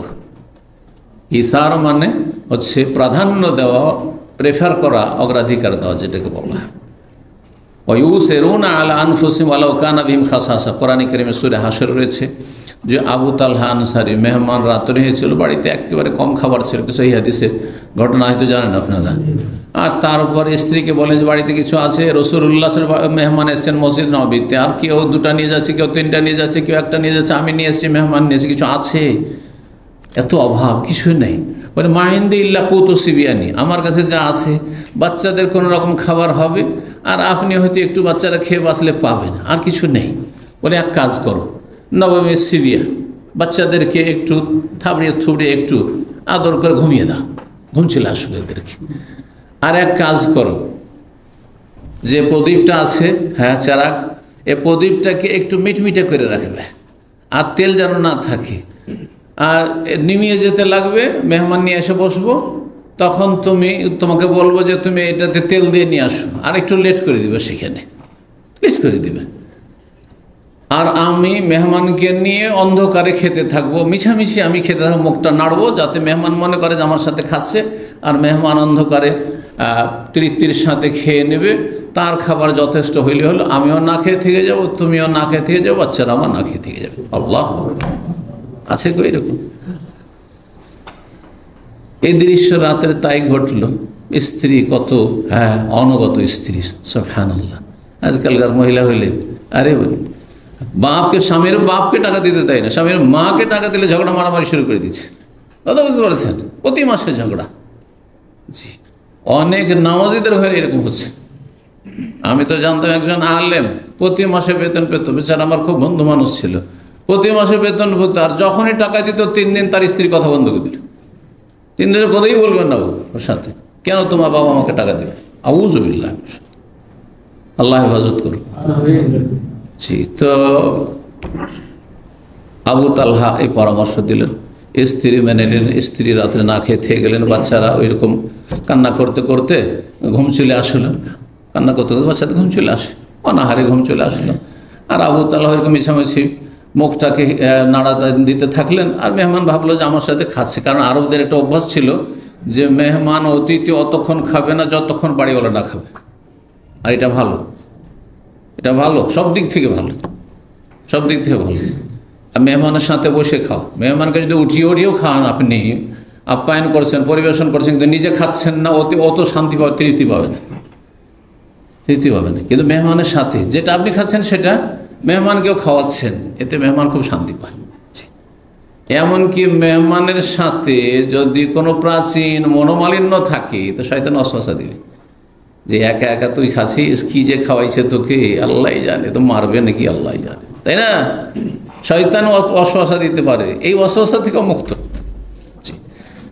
ইসার মানে হচ্ছে প্রাধান্য দেওয়া, প্রেফার করা, অগ্রাধিকার দেওয়া যেটাকে বলা হয়। ওয়ুসিরুনা আলা আনফুসিহিম ওয়ালাউ কানা বিহিম খাসাসা, কোরআনে কারিমে সূরা হাশর রয়েছে যে আবু তালহা আনসারী মেহমান রাত্রে হয়েছিল, বাড়িতে একেবারে কম খাবার ছিল, তো সেই হাদিসে ঘটনা হয়তো জানেন আপনারা। আর তারপর স্ত্রীকে বলেন যে বাড়িতে কিছু আছে, রাসূলুল্লাহ মেহমান এসছেন মসজিদ নববীতে, আর কেউ দুটা নিয়ে যাচ্ছে, কেউ তিনটা নিয়ে যাচ্ছে, কেউ একটা নিয়ে যাচ্ছে, আমি নিয়ে এসেছি, মেহমান নিয়ে এসেছি, কিছু আছে? এত অভাব, কিছু নেই। বলে মাহিন্দি ইল্লা কুতু সিবিয়ানি, আমার কাছে যা আছে বাচ্চাদের কোনো রকম খাবার হবে, আর আপনি হয়তো একটু বাচ্চারা খেয়ে বাঁচলে পাবেন, আর কিছু নেই। বলে এক কাজ করো, নবমী সিবিয়া, বাচ্চাদেরকে একটু থাবড়িয়ে থুবড়িয়ে একটু আদর করে ঘুমিয়ে দাও, ঘুম চলে আসবে এদেরকে। আর এক কাজ করো, যে প্রদীপটা আছে, হ্যাঁ চারাক, এ প্রদীপটাকে একটু মিটমিটে করে রাখবে, আর তেল যেন না থাকে, আর নিমিয়ে যেতে লাগবে, মেহমান নিয়ে এসে বসবো, তখন তুমি তোমাকে বলবো যে তুমি এটাতে তেল দিয়ে নিয়ে আসো, আর একটু লেট করে দিবে, সেখানে লেট করে দিবে। আর আমি মেহমানকে নিয়ে অন্ধকারে খেতে থাকবো, মিছামিছি আমি খেতে থাকবো, মুখটা নাড়বো, যাতে মেহমান মনে করে যে আমার সাথে খাচ্ছে, আর মেহমান অন্ধকারে তৃপ্তির সাথে খেয়ে নেবে। তার খাবার যথেষ্ট হইলে হলো, আমিও না খেয়ে থেকে যাবো, তুমিও না খেয়ে থেকে যাবো, বাচ্চারা আমার না খেয়ে থেকে যাবে। আল্লাহ, আছে গো এরকম। এই দৃশ্য রাত্রে তাই ঘটল। স্ত্রী কত, হ্যাঁ অনগত স্ত্রী, সুবহানাল্লাহ। আজকালকার মহিলা হইলে আরে বাপকে, স্বামীর বাপকে টাকা দিতে দেয় না, স্বামীর মাকে টাকা দিলে ঝগড়া মারামারি শুরু করে দিচ্ছে, কথা বুঝতে পারছেন? প্রতি মাসে ঝগড়া। জি, অনেক নামাজিদের ঘরে এরকম হচ্ছে। আমি তো জানতাম একজন আলেম প্রতি মাসে বেতন পেত, বেচারা আমার খুব বন্ধু মানুষ ছিল, প্রতি মাসে বেতন পেত, আর যখনই টাকা দিত তিন দিন তার স্ত্রীর কথা বন্ধ করে দিল, তিন দিনের কথাই বলবেন না ওর সাথে, কেন তোমার বাবা আমাকে টাকা দিবে? আউযুবিল্লাহ, আল্লাহ হেফাজত করুন। জি, তো আবু তালহা এই পরামর্শ দিলেন, স্ত্রী মেনে নিলেন। স্ত্রী রাত্রে না খেয়ে থেকে গেলেন, বাচ্চারা ওই রকম কান্না করতে করতে ঘুম চলে আসলো, কান্না করতে করতে বাচ্চাদের ঘুম চলে আসে, অনাহারে ঘুম চলে আসলো। আর আবু তালহা এরকম মিছামিছি মুখটাকে নাড়া দিতে থাকলেন, আর মেহমান ভাবলো যে আমার সাথে খাচ্ছে, কারণ আরবদের একটা অভ্যাস ছিল যে মেহমান অতিথি অতক্ষণ খাবে না যতক্ষণ বাড়িওয়ালা না খাবে। আর এটা ভালো, এটা ভালো, সব দিক থেকে ভালো, সব দিক থেকে ভালো। আর মেহমানের সাথে বসে খাও, মেহমানকে যদি উঠিয়ে উঠিয়েও খাওয়ান, আপনি আপ্যায়ন করছেন, পরিবেশন করছেন, কিন্তু নিজে খাচ্ছেন না, অতি অত শান্তি পাবে, তৃপ্তি পাবে না, তৃপ্তি পাবে না। কিন্তু মেহমানের সাথে যেটা আপনি খাচ্ছেন সেটা মেহমানকেও খাওয়াচ্ছেন, এতে মেহমান খুব শান্তি পায়। এমনকি মেহমানের সাথে যদি কোনো প্রাচীন মনোমালিন্য থাকে তো শয়তান ওয়াসওয়াসা দিবে যে একা একা তুই খাচ্ছিস, কি যে খাওয়াইছে তোকে আল্লাহ জানে, তো মারবে নাকি আল্লাহ জানে, তাই না? শয়তান ওয়াসওয়াসা দিতে পারে, এই ওয়াসওয়াসা থেকে মুক্ত।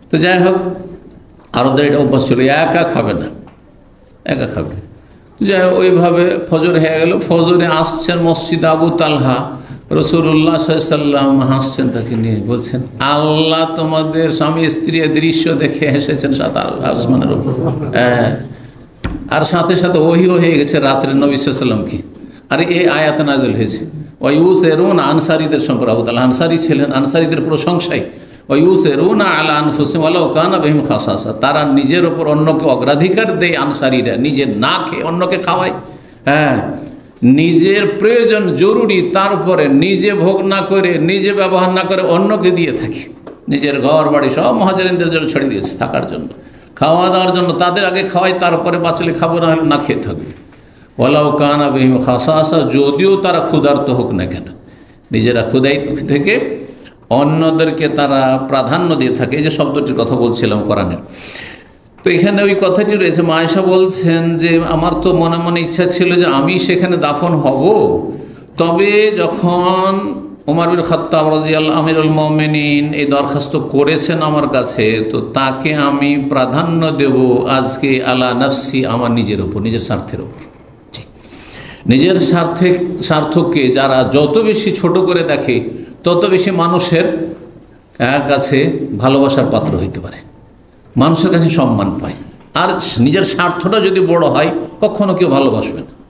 তো যাই হোক, আরবদের এটা অভ্যাস ছিল, একা খাবে না, একা খাবে। যাই হোক, ওইভাবে ফজর হয়ে গেল। ফজরে আসছেন মসজিদ আবু তালহা, রাসূলুল্লাহ সাল্লাল্লাহু আলাইহি ওয়াসাল্লাম হাসছেন তাকে নিয়ে, বলছেন আল্লাহ তোমাদের স্বামী স্ত্রী দৃশ্য দেখে হেসেছেন সাত আসমানের উপর। হ্যাঁ, আর সাথে সাথে ওহিও হয়ে গেছে রাত্রে নবী সাল্লাল্লাহু আলাইহি ওয়াসাল্লামকে। আর এই আয়াত নাযিল হয়েছে, ওয়ায়ুসিরুনা আনসারীদের সম্পর্কে। আবু তালহা আনসারী ছিলেন, আনসারীদের প্রশংসাই। ওয়ায়ুসিরুনা আলা আনফুসিহিম ওয়ালাউ কানা বিহিম খাসাসা, তারা নিজের ওপর অন্যকে অগ্রাধিকার দেয়। আনসারীরা নিজে না খেয়ে অন্যকে খাওয়ায়। হ্যাঁ, নিজের প্রয়োজন জরুরি, তারপরে নিজে ভোগ না করে, নিজে ব্যবহার না করে অন্যকে দিয়ে থাকে। নিজের ঘর বাড়ি সব মুহাজিরিনদের জন্য ছেড়ে দিয়েছে থাকার জন্য, খাওয়া দাওয়ার জন্য। তাদের আগে খাওয়াই, তারপরে বাঁচলে খাবো, না হলে না খেয়ে থাকবে। ওয়ালাউ কানা বিহিম খাসাসা, যদিও তারা ক্ষুধার্ত হোক না কেন, নিজেরা ক্ষুধাই থেকে অন্যদেরকে তারা প্রাধান্য দিয়ে থাকে। এই যে শব্দটির কথা বলছিলাম কোরআনের, তো এখানে ওই কথাটি রয়েছে। মা আয়েশা বলছেন যে আমার তো মনে মনে ইচ্ছা ছিল যে আমি সেখানে দাফন হব, তবে যখন ওমর বিন খাত্তাব রাদিয়াল্লাহু আমিরুল মুমিনিন এই দরখাস্ত করেছেন আমার কাছে, তো তাকে আমি প্রাধান্য দেব আজকে আলা নাফসি, আমার নিজের উপর, নিজের স্বার্থের উপর। নিজের স্বার্থে স্বার্থকে যারা যত বেশি ছোট করে দেখে, তত বেশি মানুষের কাছে ভালোবাসার পাত্র হইতে পারে, মানুষের কাছে সম্মান পায়। আর নিজের স্বার্থটা যদি বড় হয়, কখনো কেউ ভালোবাসবে না।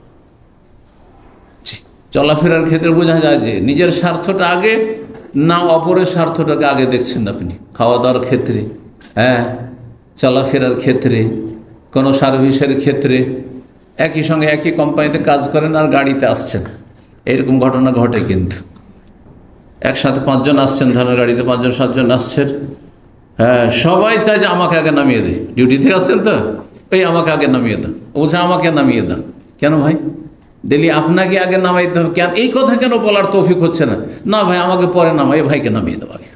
চলাফেরার ক্ষেত্রে বোঝা যায় যে নিজের স্বার্থটা আগে না অপরের স্বার্থটাকে আগে দেখছেন আপনি। খাওয়া দাওয়ার ক্ষেত্রে, হ্যাঁ, চলাফেরার ক্ষেত্রে, কোনো সার্ভিসের ক্ষেত্রে, একই সঙ্গে একই কোম্পানিতে কাজ করেন আর গাড়িতে আসছেন, এরকম ঘটনা ঘটে। কিন্তু একসাথে পাঁচজন আসছেন, ধরনের গাড়িতে পাঁচজন সাতজন আসছেন, হ্যাঁ, সবাই চায় যে আমাকে আগে নামিয়ে দে, ডিউটি থেকে আসছেন তো, এই আমাকে আগে নামিয়ে দাও, বলছে আমাকে নামিয়ে দাও। কেন ভাই, ডেলি আপনাকে আগে নামাইতে হবে কেন? এই কথা কেন বলার তৌফিক হচ্ছে না? না ভাই, আমাকে পরে নামাই, ভাইকে নামিয়ে দেওয়া আগে।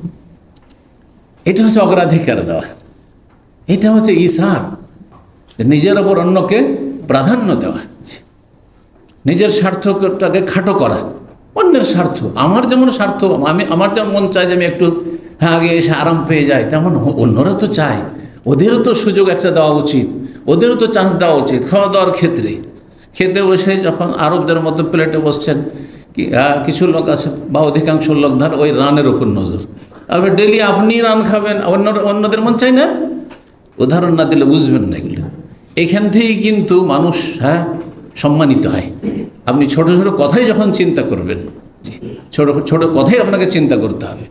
এটা হচ্ছে অগ্রাধিকার দেওয়া, এটা হচ্ছে ইসার, নিজের ওপর অন্যকে প্রাধান্য দেওয়া, নিজের স্বার্থটাকে খাটো করা, অন্যের স্বার্থ। আমার যেমন স্বার্থ, আমি আমার যেমন মন চায় যে আমি একটু হ্যাঁ আগে এসে আরাম পেয়ে যাই, তেমন অন্যরা তো চায়, ওদেরও তো সুযোগ একটা দেওয়া উচিত, ওদেরও তো চান্স দেওয়া উচিত। খাওয়া দাওয়ার ক্ষেত্রে, খেতে বসে যখন আরবদের মতো প্লেটে বসছেন, কি কিছু লোক আছে বা অধিকাংশ লোক ধর ওই রানের ওপর নজর, আবার ডেলি আপনি রান খাবেন, অন্য অন্যদের মন চাই না। উদাহরণ না দিলে বুঝবেন না এগুলো। এখান থেকেই কিন্তু মানুষ হ্যাঁ সম্মানিত হয়। আপনি ছোট ছোট কথাই যখন চিন্তা করবেন, ছোট ছোট কথাই আপনাকে চিন্তা করতে হবে।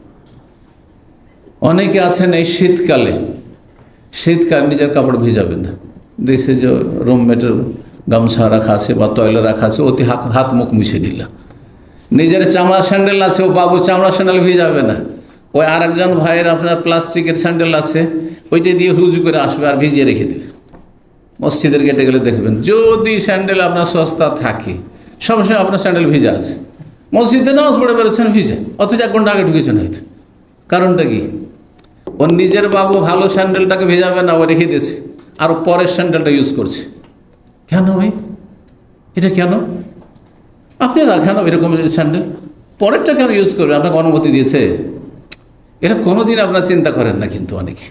অনেকে আছেন এই শীতকালে, শীতকাল নিজের কাপড় ভিজাবেন না, দেশে যে রুমমেটের গামছা রাখা আছে বা তয়লা রাখা আছে, অতি হাত হাত মুখ মুছে দিল। নিজের চামড়া স্যান্ডেল আছে, ও বাবু চামড়া স্যান্ডেল ভিজাবে না। ওই আর একজন ভাইয়ের আপনার প্লাস্টিকের স্যান্ডেল আছে, ওইটা দিয়ে রুজু করে আসবে আর ভিজিয়ে রেখে দেবে। মসজিদের গেটে গেলে দেখবেন, যদি স্যান্ডেল আপনার সস্তা থাকে, সবসময় আপনার স্যান্ডেল ভিজা আছে, মসজিদে নামাজ পড়ে বেরোচ্ছেন ভিজে, অথচ এক ঘন্টা আগে ঢুকেছেন হয়তো। কারণটা কি? ওর নিজের বাবু ভালো স্যান্ডেলটাকে ভেজাবে না, ও রেখে দিয়েছে, আর পরের স্যান্ডেলটা ইউজ করছে। কেন ভাই, এটা কেন? আপনি রাখেন এরকম স্যান্ডেল, পরেরটা কেন ইউজ করবে? আপনাকে অনুমতি দিয়েছে? এটা কোনোদিন আপনার চিন্তা করেন না কিন্তু অনেকে।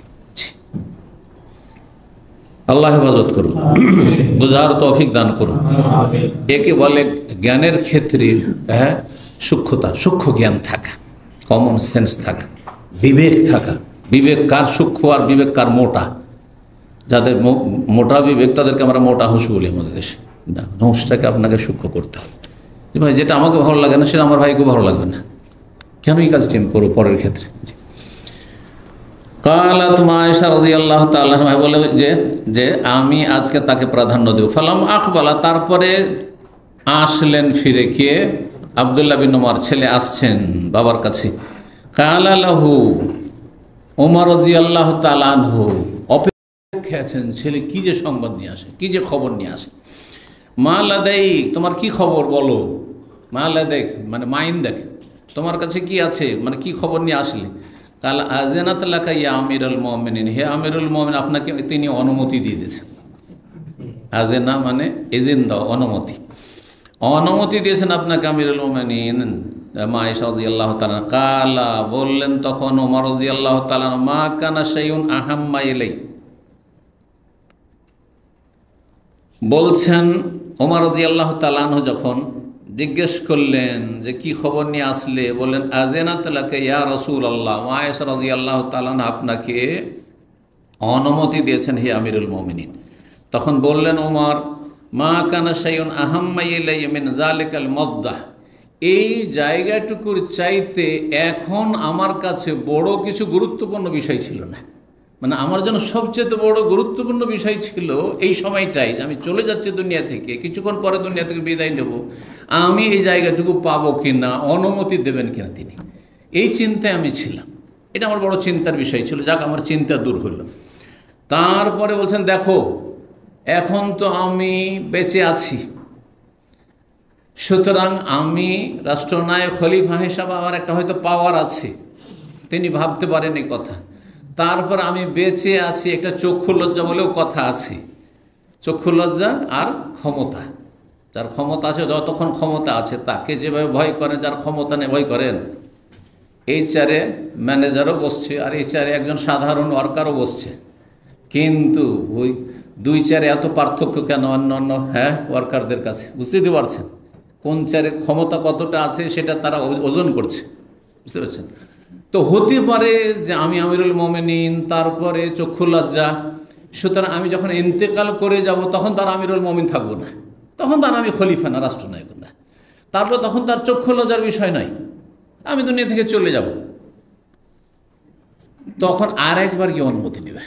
আল্লাহ হেফাজত করুন, বুঝার তৌফিক দান করুন। একে বলে জ্ঞানের ক্ষেত্রে হ্যাঁ সূক্ষ্মতা, সূক্ষ্ম জ্ঞান থাকা, কমন সেন্স থাকা, বিবেক থাকা। বিবেক কার সূক্ষ্ম আর বিবেক কার মোটা? যাদের মোটা বিবেক তাদেরকে আমরা মোটা হুঁশ বলি আমাদের দেশে। না, হুঁশটাকে আপনাকে সূক্ষ্ম করতে হবে। ভাই যেটা আমাকে ভালো লাগে না সেটা আমার ভাইকে ভালো লাগবে না, কেন এই কাজটি আমি করবো পরের ক্ষেত্রে? কালাত মা আয়েশা রাদিয়াল্লাহু তাআলা আনহা বলে যে যে আমি আজকে তাকে প্রাধান্য দেব। ফালাম আকবালা, তারপরে আসলেন ফিরে, কে? আব্দুল্লাহ বিন ওমর, ছেলে আসছেন বাবার কাছে। কালা লাহু ওমর রাদিয়াল্লাহু তাআলা আনহু, অপেক্ষা আছেন ছেলে কি যে সংবাদ নিয়ে আসে, কি যে খবর নিয়ে আসে। মা লাদাইক, তোমার কি খবর বলো। মা লাদাইক মানে মাইন দেখ, তোমার কাছে কি আছে, মানে কি খবর নিয়ে আসলে। কাল আযনাত লাকা ইয়া আমিরুল মুমিনিন, হে আমিরুল মুমিনিন, আপনাকে তিনি অনুমতি দিয়ে দিয়েছেন। আযনা মানে এজেন দাও, অনুমতি, অনুমতি দিয়েছেন আপনাকে আমিরুল মুমিনিন মা আয়েশা রাদিয়াল্লাহু তাআলা, কালা বললেন তখন ওমর রাদিয়াল্লাহু তাআলা, মা কানা শাইউন আহাম্মা ইলাই, বলছেন ওমর রাদিয়াল্লাহু তাআলা যখন জিজ্ঞেস করলেন যে কি খবর নিয়ে আসলে, বললেন আযিনাত লাকা ইয়া রাসূলুল্লাহ, মা আয়েশা রাদিয়াল্লাহু তাআলা আপনাকে অনুমতি দিয়েছেন হে আমিরুল মুমিনিন। তখন বললেন ওমর, মা কানা শাইউন আহাম্মা ইলাইয়া মিন যালিকাল মাদ্দাহ, এই জায়গাটুকুর চাইতে এখন আমার কাছে বড় কিছু গুরুত্বপূর্ণ বিষয় ছিল না। মানে আমার জন্য সবচেয়ে বড় গুরুত্বপূর্ণ বিষয় ছিল এই সময়টাই যে আমি চলে যাচ্ছি দুনিয়া থেকে, কিছুক্ষণ পরে দুনিয়া থেকে বিদায় নেব, আমি এই জায়গাটুকু পাবো কিনা, অনুমতি দেবেন কিনা তিনি, এই চিন্তায় আমি ছিলাম। এটা আমার বড় চিন্তার বিষয় ছিল। যাক, আমার চিন্তা দূর হলো। তারপরে বলছেন দেখো এখন তো আমি বেঁচে আছি, সুতরাং আমি রাষ্ট্রনায়ক খলিফা হিসাবে আমার একটা হয়তো পাওয়ার আছে, তিনি ভাবতে পারেন এই কথা। তারপর আমি বেঁচে আছি, একটা চক্ষু লজ্জা বলেও কথা আছে, চক্ষু লজ্জা আর ক্ষমতা। যার ক্ষমতা আছে, যতক্ষণ ক্ষমতা আছে তাকে যেভাবে ভয় করেন, যার ক্ষমতা নেই ভয় করেন। এই চেয়ারে ম্যানেজারও বসছে আর এই চেয়ারে একজন সাধারণ ওয়ার্কারও বসছে, কিন্তু ওই দুই চেয়ারে এত পার্থক্য কেন অন্য অন্য হ্যাঁ ওয়ার্কারদের কাছে? বুঝতে পারছেন কোন চেয়ারে ক্ষমতা কতটা আছে সেটা তারা ওজন করছে, বুঝতে পারছেন? তো হতে পারে যে আমি আমিরুল মোমিনিন, তারপরে চক্ষু লজ্জা, সুতরাং আমি যখন ইন্তেকাল করে যাব তখন তার আমিরুল মোমিন থাকবো না, তখন তার আমি খলিফা না, রাষ্ট্রনায়ক না। তারপর তখন তার চক্ষু লজ্জার বিষয় নয়, আমি দুনিয়া থেকে চলে যাব, তখন আর একবার কি অনুমতি নেবে,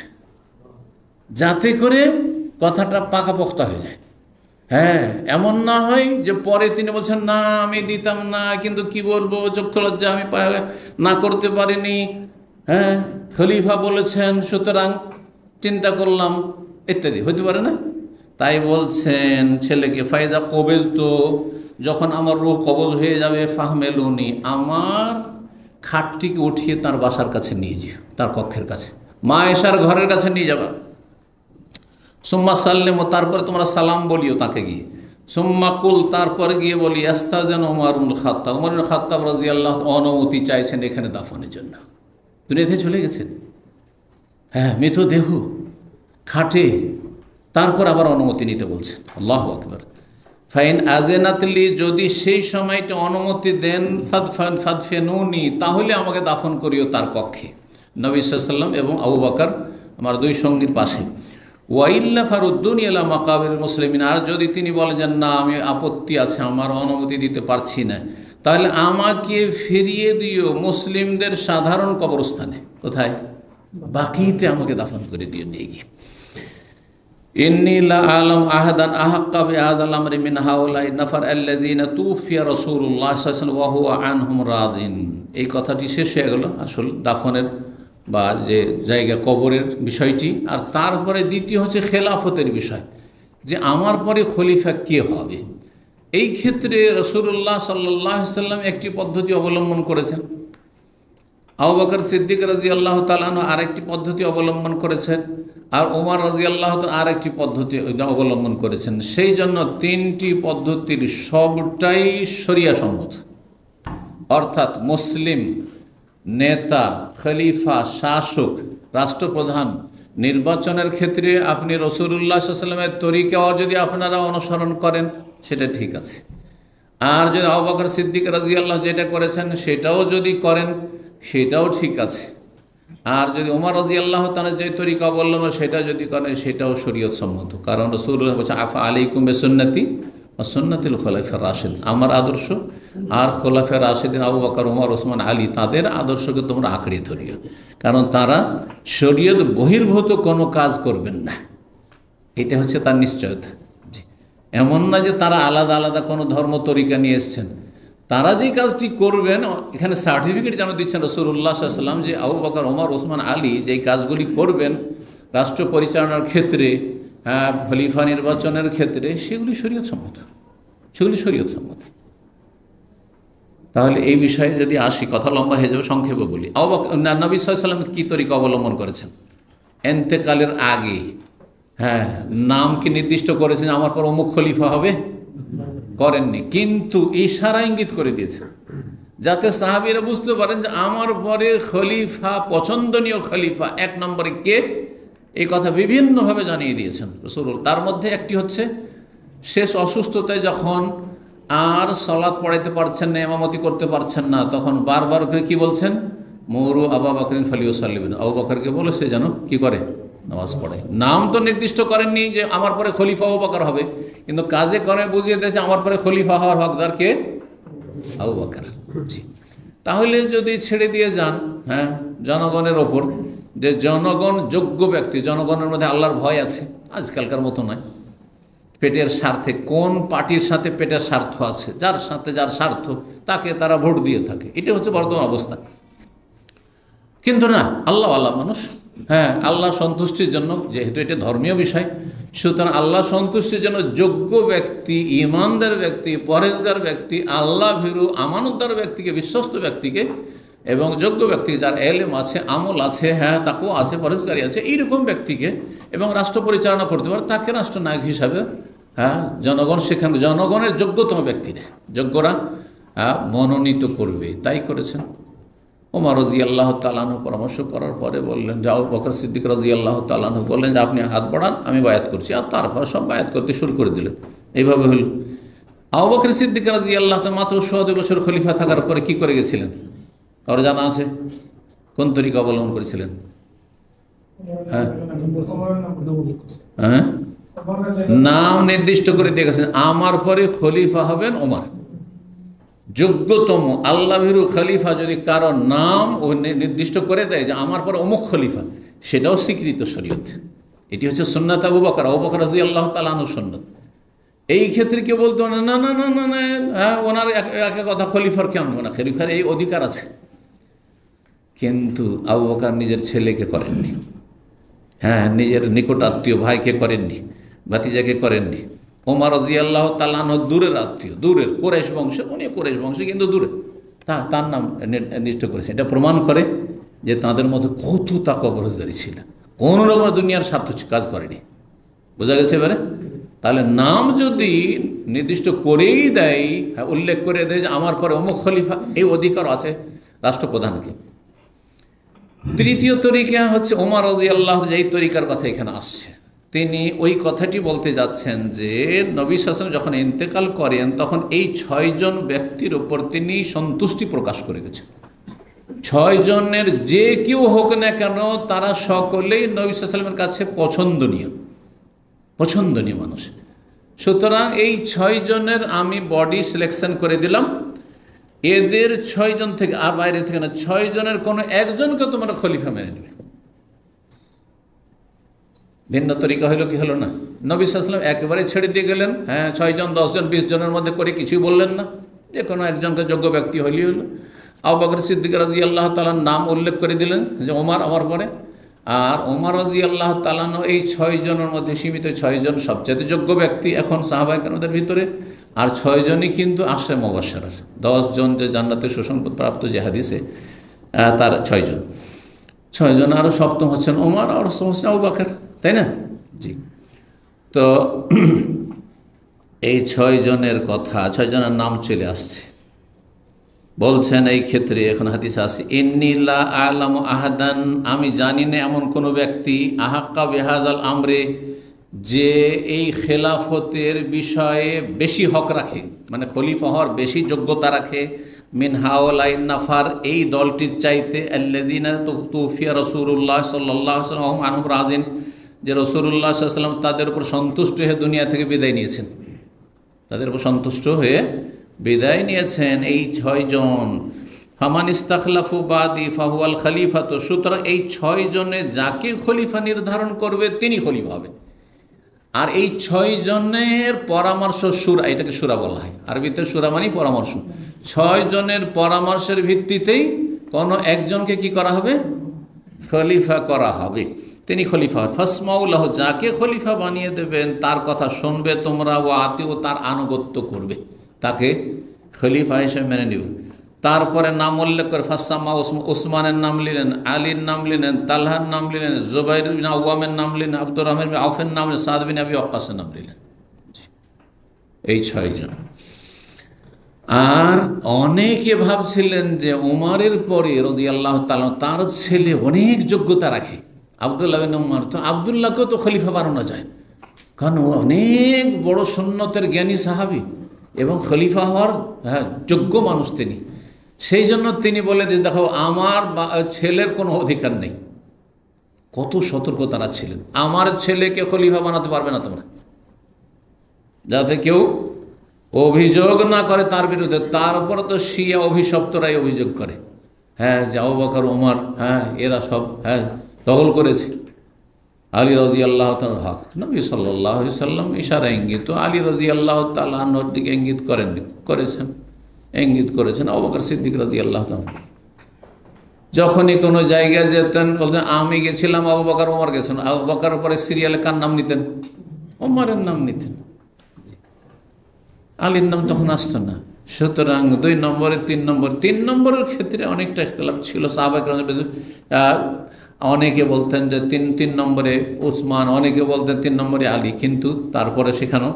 যাতে করে কথাটা পাকাপোক্তা হয়ে যায়। হ্যাঁ, এমন না হয় যে পরে তিনি বলছেন না আমি দিতাম না, কিন্তু কি বলবো, চক্ষু লজ্জা আমি না করতে পারিনি, হ্যাঁ খলিফা বলেছেন সুতরাং চিন্তা করলাম, ইত্যাদি হইতে পারে না। তাই বলছেন ছেলেকে, ফাইজা কবেজ, তো যখন আমার রূহ কবজ হয়ে যাবে, ফাহমেলুনি, আমার খাটটিকে উঠিয়ে তার বাসার কাছে নিয়ে যাও, তার কক্ষের কাছে, মা আয়েশার ঘরের কাছে নিয়ে যাবা। সুম্মা সাল্লেমো, তারপরে তোমরা সালাম বলিও তাকে গিয়ে। সুম্মা কুল, তারপরে গিয়ে বলি আস্তাজান ওমর ইবনুল খাত্তাব, ওমর ইবনুল খাত্তাব রাদিয়াল্লাহু অনুমতি চাইছেন এখানে দাফনের জন্য, দুনিয়াতে চলে গেছেন, হ্যাঁ মৃত দেহ খাটে, তারপর আবার অনুমতি নিতে বলছেন। আল্লাহু আকবার। ফাইন আজেনাতলি, যদি সেই সময়টা অনুমতি দেন, ফাদফান ফাদফেনুনি, তাহলে আমাকে দাফন করিও তার কক্ষে, নবী সাল্লাল্লাহু আলাইহি ওয়াসাল্লাম এবং আবু বকর আমার দুই সঙ্গীর পাশে। ওয়াইল্লা ফারুদ্দুন ইলা মাকাবির মুসলিমিন, আর যদি তিনি বলেন যে না আমি আপত্তি আছে, আমার অনুমতি দিতে পারছি না, তাহলে আমাকে ফিরিয়ে দিও মুসলিমদের সাধারণ কবরস্থানে। কোথায়? বাকিতে আমাকে দাফন করে দিও নিয়ে গিয়ে। ইন্নী লা আলাম আহাদান আহাক্কা বিহাযাল আমরি মিন হাউলাই নাফার আল্লাযীনা তুফিয়া রাসূলুল্লাহ সাল্লাল্লাহু আলাইহি ওয়াসাল্লাম ওয়া হুয়া আনহুম রাযিন। এই কথাটি শেষ হয়ে গেল আসল দাফনের বা যে জায়গা কবরের বিষয়টি। আর তারপরে দ্বিতীয় হচ্ছে খেলাফতের বিষয়, যে আমার পরে খলিফা কে হবে। এই ক্ষেত্রে রাসূলুল্লাহ সাল্লাল্লাহু আলাইহি ওয়াসাল্লাম একটি পদ্ধতি অবলম্বন করেছেন, আবু বকর সিদ্দিক রাদিয়াল্লাহু তাআলা আনহু আরেকটি পদ্ধতি অবলম্বন করেছেন, আর ওমর রাদিয়াল্লাহু তাআলা আরেকটি পদ্ধতি অবলম্বন করেছেন। সেই জন্য তিনটি পদ্ধতির সবটাই শরিয়া সম্মত, অর্থাৎ মুসলিম নেতা, খলিফা, শাসক, রাষ্ট্রপ্রধান নির্বাচনের ক্ষেত্রে আপনি রাসূলুল্লাহ সাল্লাল্লাহু আলাইহি ওয়াসাল্লামের তরিকাও যদি আপনারা অনুসরণ করেন সেটা ঠিক আছে, আর যদি আবু বকর সিদ্দিক রাদিয়াল্লাহু যেটা করেছেন সেটাও যদি করেন সেটাও ঠিক আছে, আর যদি ওমর রাদিয়াল্লাহু তাআলা যে তরিকা অবলম্বন সেটা যদি করেন সেটাও শরীয়ত সম্মত। কারণ রাসূলুল্লাহ বলেছেন আফা আলাইকুম বিসুন্নতি ওয়া সুন্নাতিল খুলাফায়ে রাশিদিন, আমার আদর্শ আর খুলাফায়ে রাশিদিন আবু বকর, ওমর, ওসমান, আলী, তাদের আদর্শকে তোমরা আঁকড়ে ধরিও, কারণ তারা শরীয়ত বহির্ভূত কোনো কাজ করবেন না, এটা হচ্ছে তার নিশ্চয়তা। এমন না যে তারা আলাদা আলাদা কোনো ধর্ম তরিকা নিয়ে এসছেন, তারা যে কাজটি করবেন এখানে সার্টিফিকেট যেন দিচ্ছেন রাসূলুল্লাহ সাল্লাল্লাহু আলাইহি ওয়াসাল্লাম যে আবু বকর, ওমর, ওসমান, আলী যেই কাজগুলি করবেন রাষ্ট্র পরিচালনার ক্ষেত্রে, খলিফা নির্বাচনের ক্ষেত্রে, সেগুলি শরীয়ত সম্মত, সেগুলি শরীয়ত সম্মত। তাহলে এই বিষয়ে যদি আসি, কথা লম্বা হয়ে যাবে, সংক্ষেপে বলি। আবু বকর, নবী সাল্লাল্লাহু আলাইহি ওয়াসাল্লাম কী তরিকা অবলম্বন করেছেন এন্তেকালের আগে? হ্যাঁ, নাম কি নির্দিষ্ট করেছেন আমার পর অমুক খলিফা হবে? করেননি, কিন্তু ইশারা ইঙ্গিত করে দিয়েছেন যাতে সাহাবীরা বুঝতে পারেন যে আমার পরে খলিফা, পছন্দনীয় খলিফা এক নম্বরে কে, এই কথা বিভিন্নভাবে জানিয়ে দিয়েছেন রাসূলুল্লাহ। তার মধ্যে একটি হচ্ছে শেষ অসুস্থতায় যখন আর সালাত পড়াইতে পারছেন না, ইমামতি করতে পারছেন না, তখন বারবার করে কি বলছেন, মুরু আবু বকরিন ফালিউসাল্লি, আবু বকরকে বলে সে যেন কি করে, নামাজ পড়ে। নাম তো নির্দিষ্ট করেননি যে আমার পরে খলিফা আবু বকর হবে, কিন্তু কাজে করে বুঝিয়ে দিয়েছে আমার পরে খলিফা হওয়ার হকদার কে, আবু বকর। জি, তাহলে যদি ছেড়ে দিয়ে যান হ্যাঁ জনগণের ওপর, যে জনগণ যোগ্য ব্যক্তি, জনগণের মধ্যে আল্লাহর ভয় আছে, আজকালকার মতো নয় পেটের স্বার্থে, কোন পার্টির সাথে পেটের স্বার্থ আছে, যার সাথে যার স্বার্থ তাকে তারা ভোট দিয়ে থাকে, এটা হচ্ছে বর্তমান অবস্থা। কিন্তু না, আল্লাহ আল্লাহ মানুষ, হ্যাঁ আল্লাহ সন্তুষ্টির জন্য, যেহেতু এটা ধর্মীয় বিষয়, সুতরাং আল্লাহ সন্তুষ্টির জন্য যোগ্য ব্যক্তি, ইমানদার ব্যক্তি, পরেজগার ব্যক্তি, আল্লাহ ভীরু আমানতদার ব্যক্তিকে, বিশ্বস্ত ব্যক্তিকে এবং যোগ্য ব্যক্তি যার এলেম আছে, আমল আছে, হ্যাঁ তাকেও আছে, পরেজগারি আছে, এইরকম ব্যক্তিকে এবং রাষ্ট্র পরিচালনা করতে পারে তাকে রাষ্ট্রনায়ক হিসাবে হ্যাঁ জনগণ, সেখানে জনগণের যোগ্যতম ব্যক্তিরা, যোগ্যরা হ্যাঁ মনোনীত করবে। তাই করেছেন। ওমর রাদিয়াল্লাহু তাআলা আনহু পরামর্শ করার পরে বললেন, যে আবু বকর সিদ্দিক রাদিয়াল্লাহু তাআলা আনহু বললেন যে আপনি হাত বাড়ান, আমি বায়াত করছি। আর তারপর সব বায়াত করতে শুরু করে দিলেন। এইভাবে হলো। আবু বকর সিদ্দিক রাদিয়াল্লাহু তাআলা মাত্র চৌদ্দ বছর খলিফা থাকার পরে কি করে গেছিলেন, কারো জানা আছে? কোন তরিকা অবলম্বন করেছিলেন? হ্যাঁ হ্যাঁ নাম নির্দিষ্ট করে দিয়ে গেছেন, আমার পরে খলিফা হবেন ওমর। যোগ্যতম আল্লাহভীরু খলিফা যদি কারো নাম ও নির্দিষ্ট করে দেয় যে আমার পরে অমুক খলিফা, সেটাও স্বীকৃত শরীয়ত। এটি হচ্ছে সুন্নাত আবু বকর, আবু বকর রাদিয়াল্লাহু তাআলা আনহুর সুন্নাত। এই ক্ষেত্রে কেউ বলতো না না না না না না হ্যাঁ ওনার এক কথা, খলিফার কেমন না, খলিফার এই অধিকার আছে। কিন্তু আবু বকর নিজের ছেলেকে করেননি, হ্যাঁ নিজের নিকট আত্মীয় ভাইকে করেননি, ভাতিজাকে করেননি। ওমর রাদিয়াল্লাহু তাআলা আনহু দূরের আত্মীয়, দূরের কোরাইশ বংশের, উনি কোরাইশ বংশে কিন্তু দূরে, তা তার নাম নির্দিষ্ট করেছে। এটা প্রমাণ করে যে তাদের মধ্যে কত তাকওয়া পরহেজগারি ছিল, কোন রকম দুনিয়ার স্বার্থ কাজ করেনি। বোঝা গেছে এবারে? তাহলে নাম যদি নির্দিষ্ট করেই দেয়, উল্লেখ করে দেয় যে আমার পরে অমুক খলিফা, এই অধিকার আছে রাষ্ট্রপ্রধানকে। তৃতীয় তরিকা হচ্ছে ওমর রাদিয়াল্লাহু, যেই তরিকার কথা এখানে আসছে, তিনি ওই কথাটি বলতে যাচ্ছেন যে নবী সাল্লাল্লাহু আলাইহি ওয়াসাল্লাম যখন ইন্তেকাল করেন তখন এই ছয়জন ব্যক্তির ওপর তিনি সন্তুষ্টি প্রকাশ করে গেছেন। ছয়জনের যে কেউ হোক না কেন তারা সকলেই নবী সাল্লাল্লাহু আলাইহি ওয়াসাল্লামের কাছে পছন্দনীয়, পছন্দনীয় মানুষ। সুতরাং এই ছয়জনের আমি বডি সিলেকশন করে দিলাম, এদের ছয়জন থেকে, আর বাইরে থেকে না, ছয়জনের কোনো একজনকে তোমরা খলিফা মেনে নেবে। ভিন্ন তরিকা হইল কি হলো না? নবী সাল্লাল্লাহু আলাইহি ওয়াসাল্লাম একেবারে ছেড়ে দিয়ে গেলেন, হ্যাঁ ছয়জন দশজন বিশ জনের মধ্যে করে কিছুই বললেন না, যে কোনো একজনকে যোগ্য ব্যক্তি হইলেই হলো। আবু বকর সিদ্দিক রাদিয়াল্লাহু তাআলার নাম উল্লেখ করে দিলেন যে ওমর আমার পরে, আর ওমর রাদিয়াল্লাহু তাআলা এই ছয়জনের মধ্যে সীমিত, ছয়জন সবচেয়ে যোগ্য ব্যক্তি এখন সাহাবায়ে কেরামদের ভিতরে, আর ছয়জনই কিন্তু আশরে মুবাশশারা, দশজন যে জান্নাতে সুসংবাদ প্রাপ্ত যে হাদিসে, তার ছয়জন ছয়জন আরও সপ্তম হচ্ছেন ওমর, আর অষ্টম হচ্ছেন আবু বকর, তাই না? জি। তো এই ছয়জনের কথা, ছয়জনের নাম চলে আসছে। বলছেন এই ক্ষেত্রে এখন হাদিস আছে, ইন্নী লা আ'লামু আহাদান, আমি জানি না এমন কোনো ব্যক্তি, আহাক্কা বিহাজাল আমরে, যে এই খেলাফতের বিষয়ে বেশি হক রাখে, মানে খলিফা হওয়ার বেশি যোগ্যতা রাখে, মিন হাওলাই নাফার, এই দলটির চাইতে, আল্লাযিনা তুফিয়া রাসূলুল্লাহ সাল্লাল্লাহু আলাইহি ওয়াসাল্লাম আনহুম রাদিন, যে রাসূলুল্লাহ সাল্লাল্লাহু আলাইহি ওয়াসাল্লাম তাদের উপর সন্তুষ্ট হয়ে দুনিয়া থেকে বিদায় নিয়েছেন, তাদের উপর সন্তুষ্ট হয়ে বিদায় নিয়েছেন। এই ছয়জন, ফামান ইস্তাখলাফু বাদি ফাহুয়াল খলিফা, তো সুতরাং এই ছয়জনে যাকে খলিফা নির্ধারণ করবে তিনি খলিফা হবেন। আর এই ছয়জনের পরামর্শ সুরা, এটাকে সুরা বলা হয়, আরবিতে সুরা মানে পরামর্শ। ছয়জনের পরামর্শের ভিত্তিতেই কোনো একজনকে কি করা হবে, খলিফা করা হবে, তিনি খলিফা। ফাসমাউল্লাহ, যাকে খলিফা বানিয়ে দেবেন তার কথা শুনবে তোমরা, ও আতিও, তার আনুগত্য করবে, তাকে খলিফা হিসেবে মেনে নিব। তারপরে নাম উল্লেখ করে ফাসাম্মা, ওসমানের নাম নিলেন, আলীর নাম নিলেন, তালহার নাম নিলেন, জুবাইর বিন আওয়ামের নাম নিলেন, আব্দুর রহমান বিন আউফের নাম নিলেন, সাদ বিন আবি ওয়াক্কাসের নাম নিলেন। এই ছয়জন। আর অনেকে ভাবছিলেন যে উমরের পরে রাদিয়াল্লাহু তাআলা তার ছেলে অনেক যোগ্যতা রাখে, আব্দুল্লাহ বিন উমর, তো আব্দুল্লাহকেও তো খলিফা বানানো যায়, কারণ ও অনেক বড় সুন্নতের জ্ঞানী সাহাবী এবং খলিফা হওয়ার হ্যাঁ যোগ্য মানুষ তিনি। সেই জন্য তিনি বলে যে দেখো আমার ছেলের কোনো অধিকার নেই। কত সতর্ক তারা ছিলেন, আমার ছেলেকে খলিফা বানাতে পারবে না তোমরা, যাতে কেউ অভিযোগ না করে তার বিরুদ্ধে। তারপরে তো শিয়া অভিশপ্তরাই অভিযোগ করে, হ্যাঁ যে আবু বকর ওমর হ্যাঁ এরা সব হ্যাঁ দখল করেছে আলী রাদিয়াল্লাহু তাআলার হক। নবী সাল্লাল্লাহু আলাইহি সাল্লাম ইশারা ইঙ্গিত আলী রাদিয়াল্লাহু তাআলা আনহুর দিকে ইঙ্গিত করেননি, করেছেন ইঙ্গিত করেছেন আবু বকর সিদ্দিক রাদিয়াল্লাহু তাআলা। যখনই কোনো জায়গায় যেতেন বলতেন আমি গেছিলাম, আবু বকর ওমর গেছেন। আবু বকর পরে সিরিয়ালে কার নাম নিতেন? ওমরের নাম নিতেন, আলীর নাম তখন আসতো না। সুতরাং দুই নম্বরে তিন নম্বর তিন নম্বরের ক্ষেত্রে অনেকটা ইখতিলাফ ছিল সাহাবায়ে কেরামের। অনেকে বলতেন যে তিন তিন নম্বরে উসমান, অনেকে বলতেন তিন নম্বরে আলী, কিন্তু তারপরে সেখানেও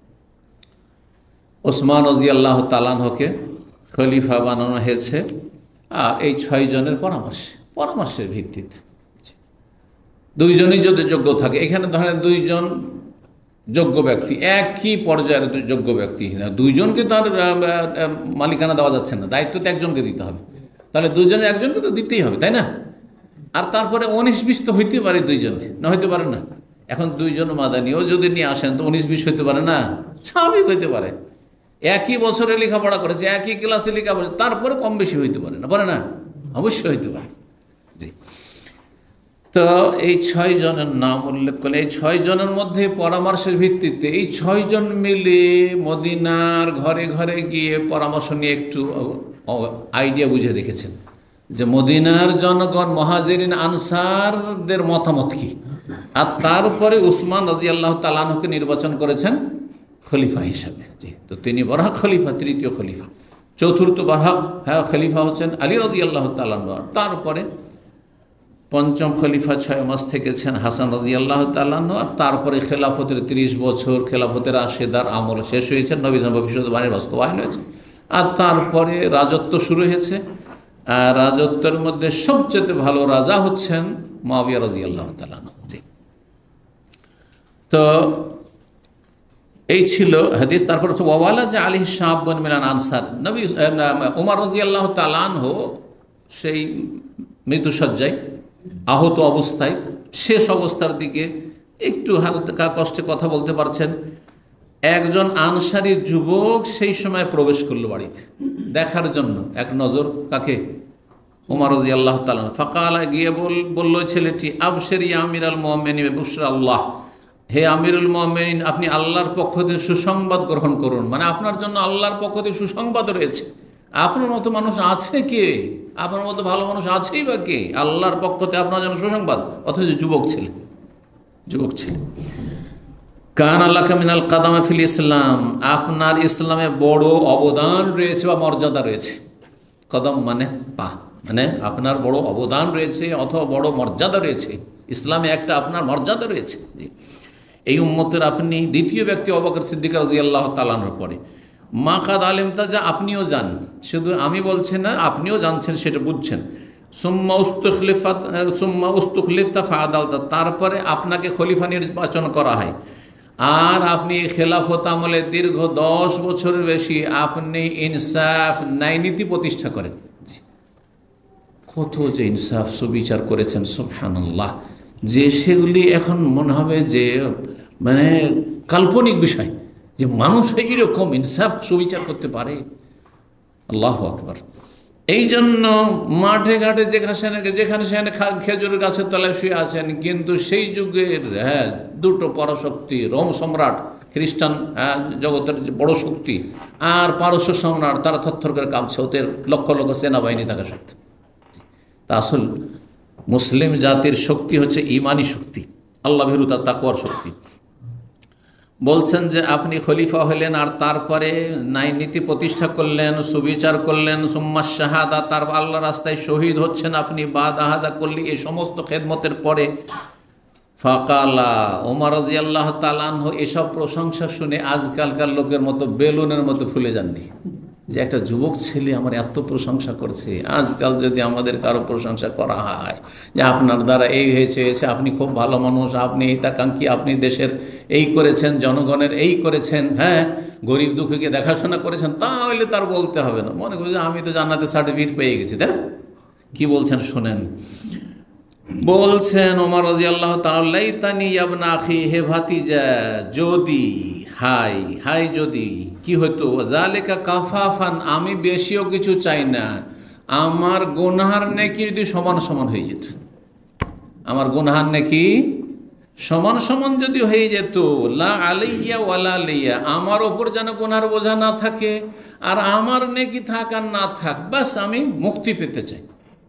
ওসমান রাদিয়াল্লাহু তাআলা আনহুকে খলিফা বানানো হয়েছে এই ছয় জনের পরামর্শে, পরামর্শের ভিত্তিতে। দুইজনই যদি যোগ্য থাকে, এখানে ধরেন দুইজন যোগ্য ব্যক্তি, একই পর্যায়ের যোগ্য ব্যক্তি, দুইজনকে তো আর মালিকানা দেওয়া যাচ্ছে না, দায়িত্ব তো একজনকে দিতে হবে, তাহলে দুইজনের একজনকে তো দিতেই হবে, তাই না? আর তারপরে উনিশ বিশ তো হইতে পারে দুইজনে, না হইতে পারে না? এখন দুইজন মাদানিও যদি নিয়ে আসেন তো উনিশ বিশ হইতে পারে না? স্বাভাবিক হইতে পারে। একই বছরে লেখাপড়া করেছে, একই ক্লাসে লেখাপড়া, তারপরে কম বেশি হইতে পারে না, পারে না? অবশ্যই হইতে পারে। জি, তো এই ছয় জনের নাম উল্লেখ করলে, এই ছয় জনের মধ্যে পরামর্শের ভিত্তিতে এই ছয় জন মিলে মদিনার ঘরে ঘরে গিয়ে পরামর্শ নিয়ে একটু আইডিয়া বুঝে দেখেছেন যে মদিনার জনগণ মুহাজিরিন আনসারদের মতামত কি, আর তারপরে উসমান রাদিয়াল্লাহু তাআলা আনহুকে নির্বাচন করেছেন খলিফা হিসাবে। জি, তো তিনি বরহক খলিফা, তৃতীয় খলিফা। চতুর্থ বরহক হ্যাঁ খলিফা হচ্ছেন আলী রাদিয়াল্লাহু তাআলা আনহু। তারপরে পঞ্চম খলিফা ছয় মাস থেকেছেন হাসান রাদিয়াল্লাহু তাআলা আনহু। আর তারপরে খেলাফতের তিরিশ বছর, খেলাফতের রাশেদার আমল শেষ হয়েছে, নবীর ভবিষ্যদ্বাণীর বাস্তবায়ন হয়েছে। আর তারপরে রাজত্ব শুরু হয়েছে। আর রাজত্বের মধ্যে সবচেয়ে ভালো রাজা হচ্ছেন মুআবিয়া রাদিয়াল্লাহু তাআলা আনহু। জি, তো এই ছিল হাদিস। তারপর হচ্ছে ওয়াওয়ালা যে আলী শাবুন মিনাল আনসার, নবী ওমর রাদিয়াল্লাহু তাআলা আনহু সেই মৃত্যুসজ্জায় আহত অবস্থায়, শেষ অবস্থার দিকে একটু হালকা কষ্টে কথা বলতে পারছেন। একজন আনসারী যুবক সেই সময় প্রবেশ করলো বাড়িতে দেখার জন্য, এক নজর কাকে? ওমর রাদিয়াল্লাহু তাআলা। ফাকালা গিয়ে বলল ছেলেটি, আবশির ইয়া আমিরাল মুমিনিন বিবুশরা আল্লাহ, হে আমিরুল মুমিনিন আপনি আল্লাহর পক্ষ থেকে সুসংবাদ গ্রহণ করুন, মানে আপনার জন্য আল্লাহর পক্ষ থেকে সুসংবাদ রয়েছে। আপনার মতো মানুষ আছে কে? আপনার মতো ভালো মানুষ আছেই বা কে? আল্লাহর পক্ষ থেকে আপনার জন্য সুসংবাদ, অথচ যুবক ছেলে, যুবক ছেলে। কান আল্লাহ মিনাল কাদামা ফিল ইসলাম, আপনার ইসলামে বড় অবদান রয়েছে বা মর্যাদা রয়েছে। কদম মানে পা, মানে আপনার বড় অবদান রয়েছে অথবা বড় মর্যাদা রয়েছে, ইসলামে একটা আপনার মর্যাদা রয়েছে। জি, এই উম্মতের আপনি দ্বিতীয় ব্যক্তি আবু বকর সিদ্দিক রাদিয়াল্লাহু তাআলা আনহুর পরে। মা কাদ আলিমতা, যা আপনিও জান, শুধু আমি বলছি না, আপনিও জানছেন, সেটা বুঝছেন। সুম্মা উস্তুখলিফাত সুম্মা উস্তুখলিফতা ফাআদালতা, তারপরে আপনাকে খলিফা নির্বাচন করা হয়, আর আপনি খেলাফত আমলে দীর্ঘ দশ বছরের বেশি আপনি ইনসাফ ন্যায় নীতি প্রতিষ্ঠা করেন। কত যে ইনসাফ সুবিচার করেছেন, সুবহানাল্লাহ, যে সেগুলি এখন মনে হবে যে মানে কাল্পনিক বিষয়, যে মানুষ এইরকম ইনসাফ সুবিচার করতে পারে। আল্লাহু আকবার। এই জন্য মাঠে ঘাটে যেখানে যেখানে সেখানে খেজুরের গাছের তলায় শুয়ে আছেন, কিন্তু সেই যুগের হ্যাঁ দুটো পরাশক্তি, রোম সম্রাট খ্রিস্টান জগতের যে বড় শক্তি, আর পারস্য সম্রাট, তারা থরথর করে কাঁপছে, ওদের লক্ষ লক্ষ সেনাবাহিনী থাকা সত্ত্বেও। তা আসল মুসলিম জাতির শক্তি হচ্ছে ইমানি শক্তি, আল্লাহ ভীরুতা তাকওয়ার শক্তি। বলছেন যে আপনি খলিফা হলেন, আর তারপরে ন্যায় নীতি প্রতিষ্ঠা করলেন, সুবিচার করলেন, সুম্মা শাহাদা, তার আল্লাহ রাস্তায় শহীদ হচ্ছেন আপনি, বা দাহাদা করলি, এই সমস্ত খেদমতের পরে ফাকালা ওমর রাদিয়াল্লাহু তাআলা আনহু এসব প্রশংসা শুনে আজকালকার লোকের মতো বেলুনের মতো ফুলে যাননি, যে একটা যুবক ছেলে আমার এত প্রশংসা করছে। আজকাল যদি আমাদের কারো প্রশংসা করা হয় যে আপনার দ্বারা এই হয়েছে হয়েছে, আপনি খুব ভালো মানুষ, আপনি হিতাকাঙ্ক্ষী, আপনি দেশের এই করেছেন, জনগণের এই করেছেন, হ্যাঁ গরিব দুঃখীকে দেখাশোনা করেছেন, তাহলে তার বলতে হবে না, মনে করছে আমি তো জান্নাতে সার্টিফিকেট পেয়ে গেছি, তাই না? কি বলছেন শুনেন, বলছেন ওমর রাদিয়াল্লাহু তাআলা, লাইতানি ইবনা আখি, হে ভাতিজা, যদি হাই হাই যদি কি হতো, জালিকা কাফাফান, আমি বেশিও কিছু চাই না, আমার গুনহার নেকি যদি সমান সমান হয়ে যেত, আমার গুনহার নেকি সমান সমান যদি হয়ে যেত, লা আলাইয়া ওয়ালা আলাইয়া, আমার ওপর যেন গুনহার বোঝা না থাকে আর আমার নেকি থাক আর না থাক, বাস আমি মুক্তি পেতে চাই।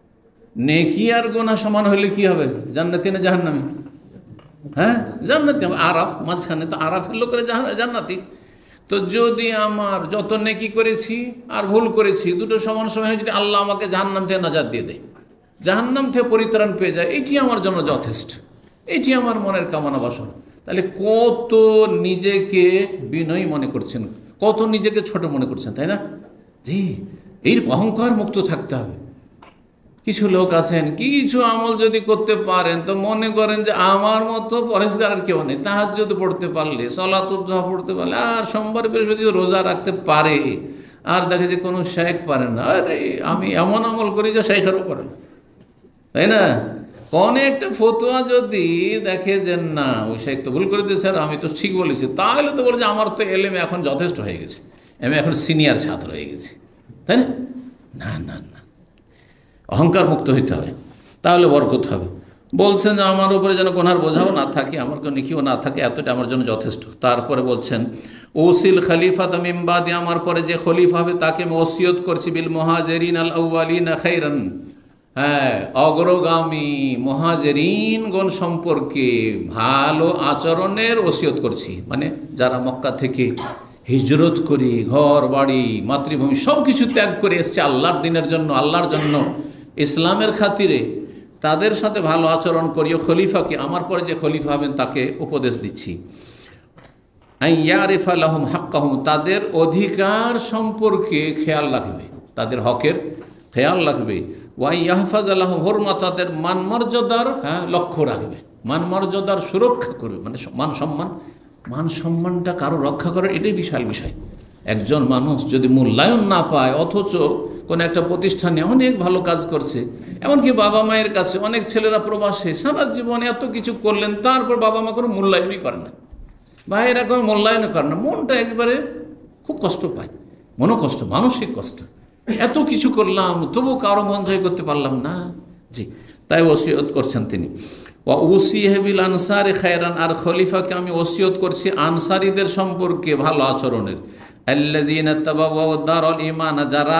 নেকি আর গুনাহ সমান হলে কি হবে, জান্নাতি না জাহান্নামী? হ্যাঁ জান্নাতি হবে, আরাফ মাঝখানে তো আরাফের লোকেরা জান্নাতি। তো যদি আমার যত নেকি করেছি আর ভুল করেছি দুটো সমান সমান, যদি আল্লাহ আমাকে জাহান্নাম থেকে নাজাত দিয়ে দেয়, জাহান্নাম থেকে পরিত্রাণ পেয়ে যায়, এটি আমার জন্য যথেষ্ট, এটি আমার মনের কামনা বাসনা। তাহলে কত নিজেকে বিনয়ী মনে করছেন, কত নিজেকে ছোট মনে করছেন, তাই না? জি, এই অহংকার মুক্ত থাকতে হবে। কিছু লোক আছেন কিছু আমল যদি করতে পারেন তো মনে করেন যে আমার মতো পরেশগার আর কেউ নেই, তাহাজ্জুদ পড়তে পারলে, সালাতুল জোহর পড়তে পারলে, আর সোমবার বৃহস্পতিবার রোজা রাখতে পারে, আর দেখে যে কোনো শেখ পারে না, আরে আমি এমন আমল করি যে শেখেরও পারে না, তাই না? কোন একটা ফতোয়া যদি দেখে যে না ওই শেখ তো ভুল করে দিয়েছে আর আমি তো ঠিক বলেছি, তাহলে তো বলছে আমার তো এলেমে এখন যথেষ্ট হয়ে গেছে, আমি এখন সিনিয়র ছাত্র হয়ে গেছি, তাই না? না না না, অহংকার মুক্ত হইতে হবে, তাহলে বরকত হবে। বলছেন যে আমার উপরে যেন গুনার বোঝাও না থাকে, আমার কোনো নেকিও না থাকে, এতটা আমার জন্য যথেষ্ট। তারপরে বলছেন ওসিল খলিফাত মিন বাদি, আমার পরে যে খলিফা হবে তাকে আমি ওসিয়ত করছি, বিল মুহাজিরিন আল আউয়ালিনা খাইরান, হ্যাঁ অগ্রগামী মুহাজিরিনগণ সম্পর্কে ভালো আচরণের ওসিয়ত করছি। মানে যারা মক্কা থেকে হিজরত করি, ঘর বাড়ি মাতৃভূমি সব কিছু ত্যাগ করে এসছে আল্লাহর দিনের জন্য, আল্লাহর জন্য, ইসলামের খাতিরে, তাদের সাথে ভালো আচরণ করিও। খলিফাকে, আমার পরে যে খলিফা হবেন তাকে উপদেশ দিচ্ছি, ইয়ারিফা লাহুম হাক্কাহুম, তাদের অধিকার সম্পর্কে খেয়াল রাখবে, তাদের হকের খেয়াল রাখবে। ওয়া ইয়াহফাজ লাহুম হুরমা, তাদের মান মর্যাদার হ্যাঁ লক্ষ্য রাখবে, মান মর্যাদার সুরক্ষা করবে, মানে মান সম্মান, মান সম্মানটা কারো রক্ষা করার এটাই বিশাল বিষয়। একজন মানুষ যদি মূল্যায়ন না পায়, অথচ কোনো একটা প্রতিষ্ঠানে অনেক ভালো কাজ করছে, এমনকি বাবা মায়ের কাছে অনেক ছেলেরা প্রবাসে সারা জীবনে এত কিছু করলেন, তারপর বাবা মা কোনো মূল্যায়নই করে না, ভাইয়েরা কোনো মূল্যায়ন করে না, মনটা একবারে খুব কষ্ট পায়, মনোকষ্ট, মানসিক কষ্ট, এত কিছু করলাম তবু কারো মন জয় করতে পারলাম না। জি, তাই ওসিয়ত করছেন তিনি। ওয়া উসিহে বিল আনসারি খায়রান, আর খলিফাকে আমি ওসিয়ত করছি আনসারীদের সম্পর্কে ভালো আচরণের। আল্লাযীনা তাবাওয়াউ দারুল ঈমান, যারা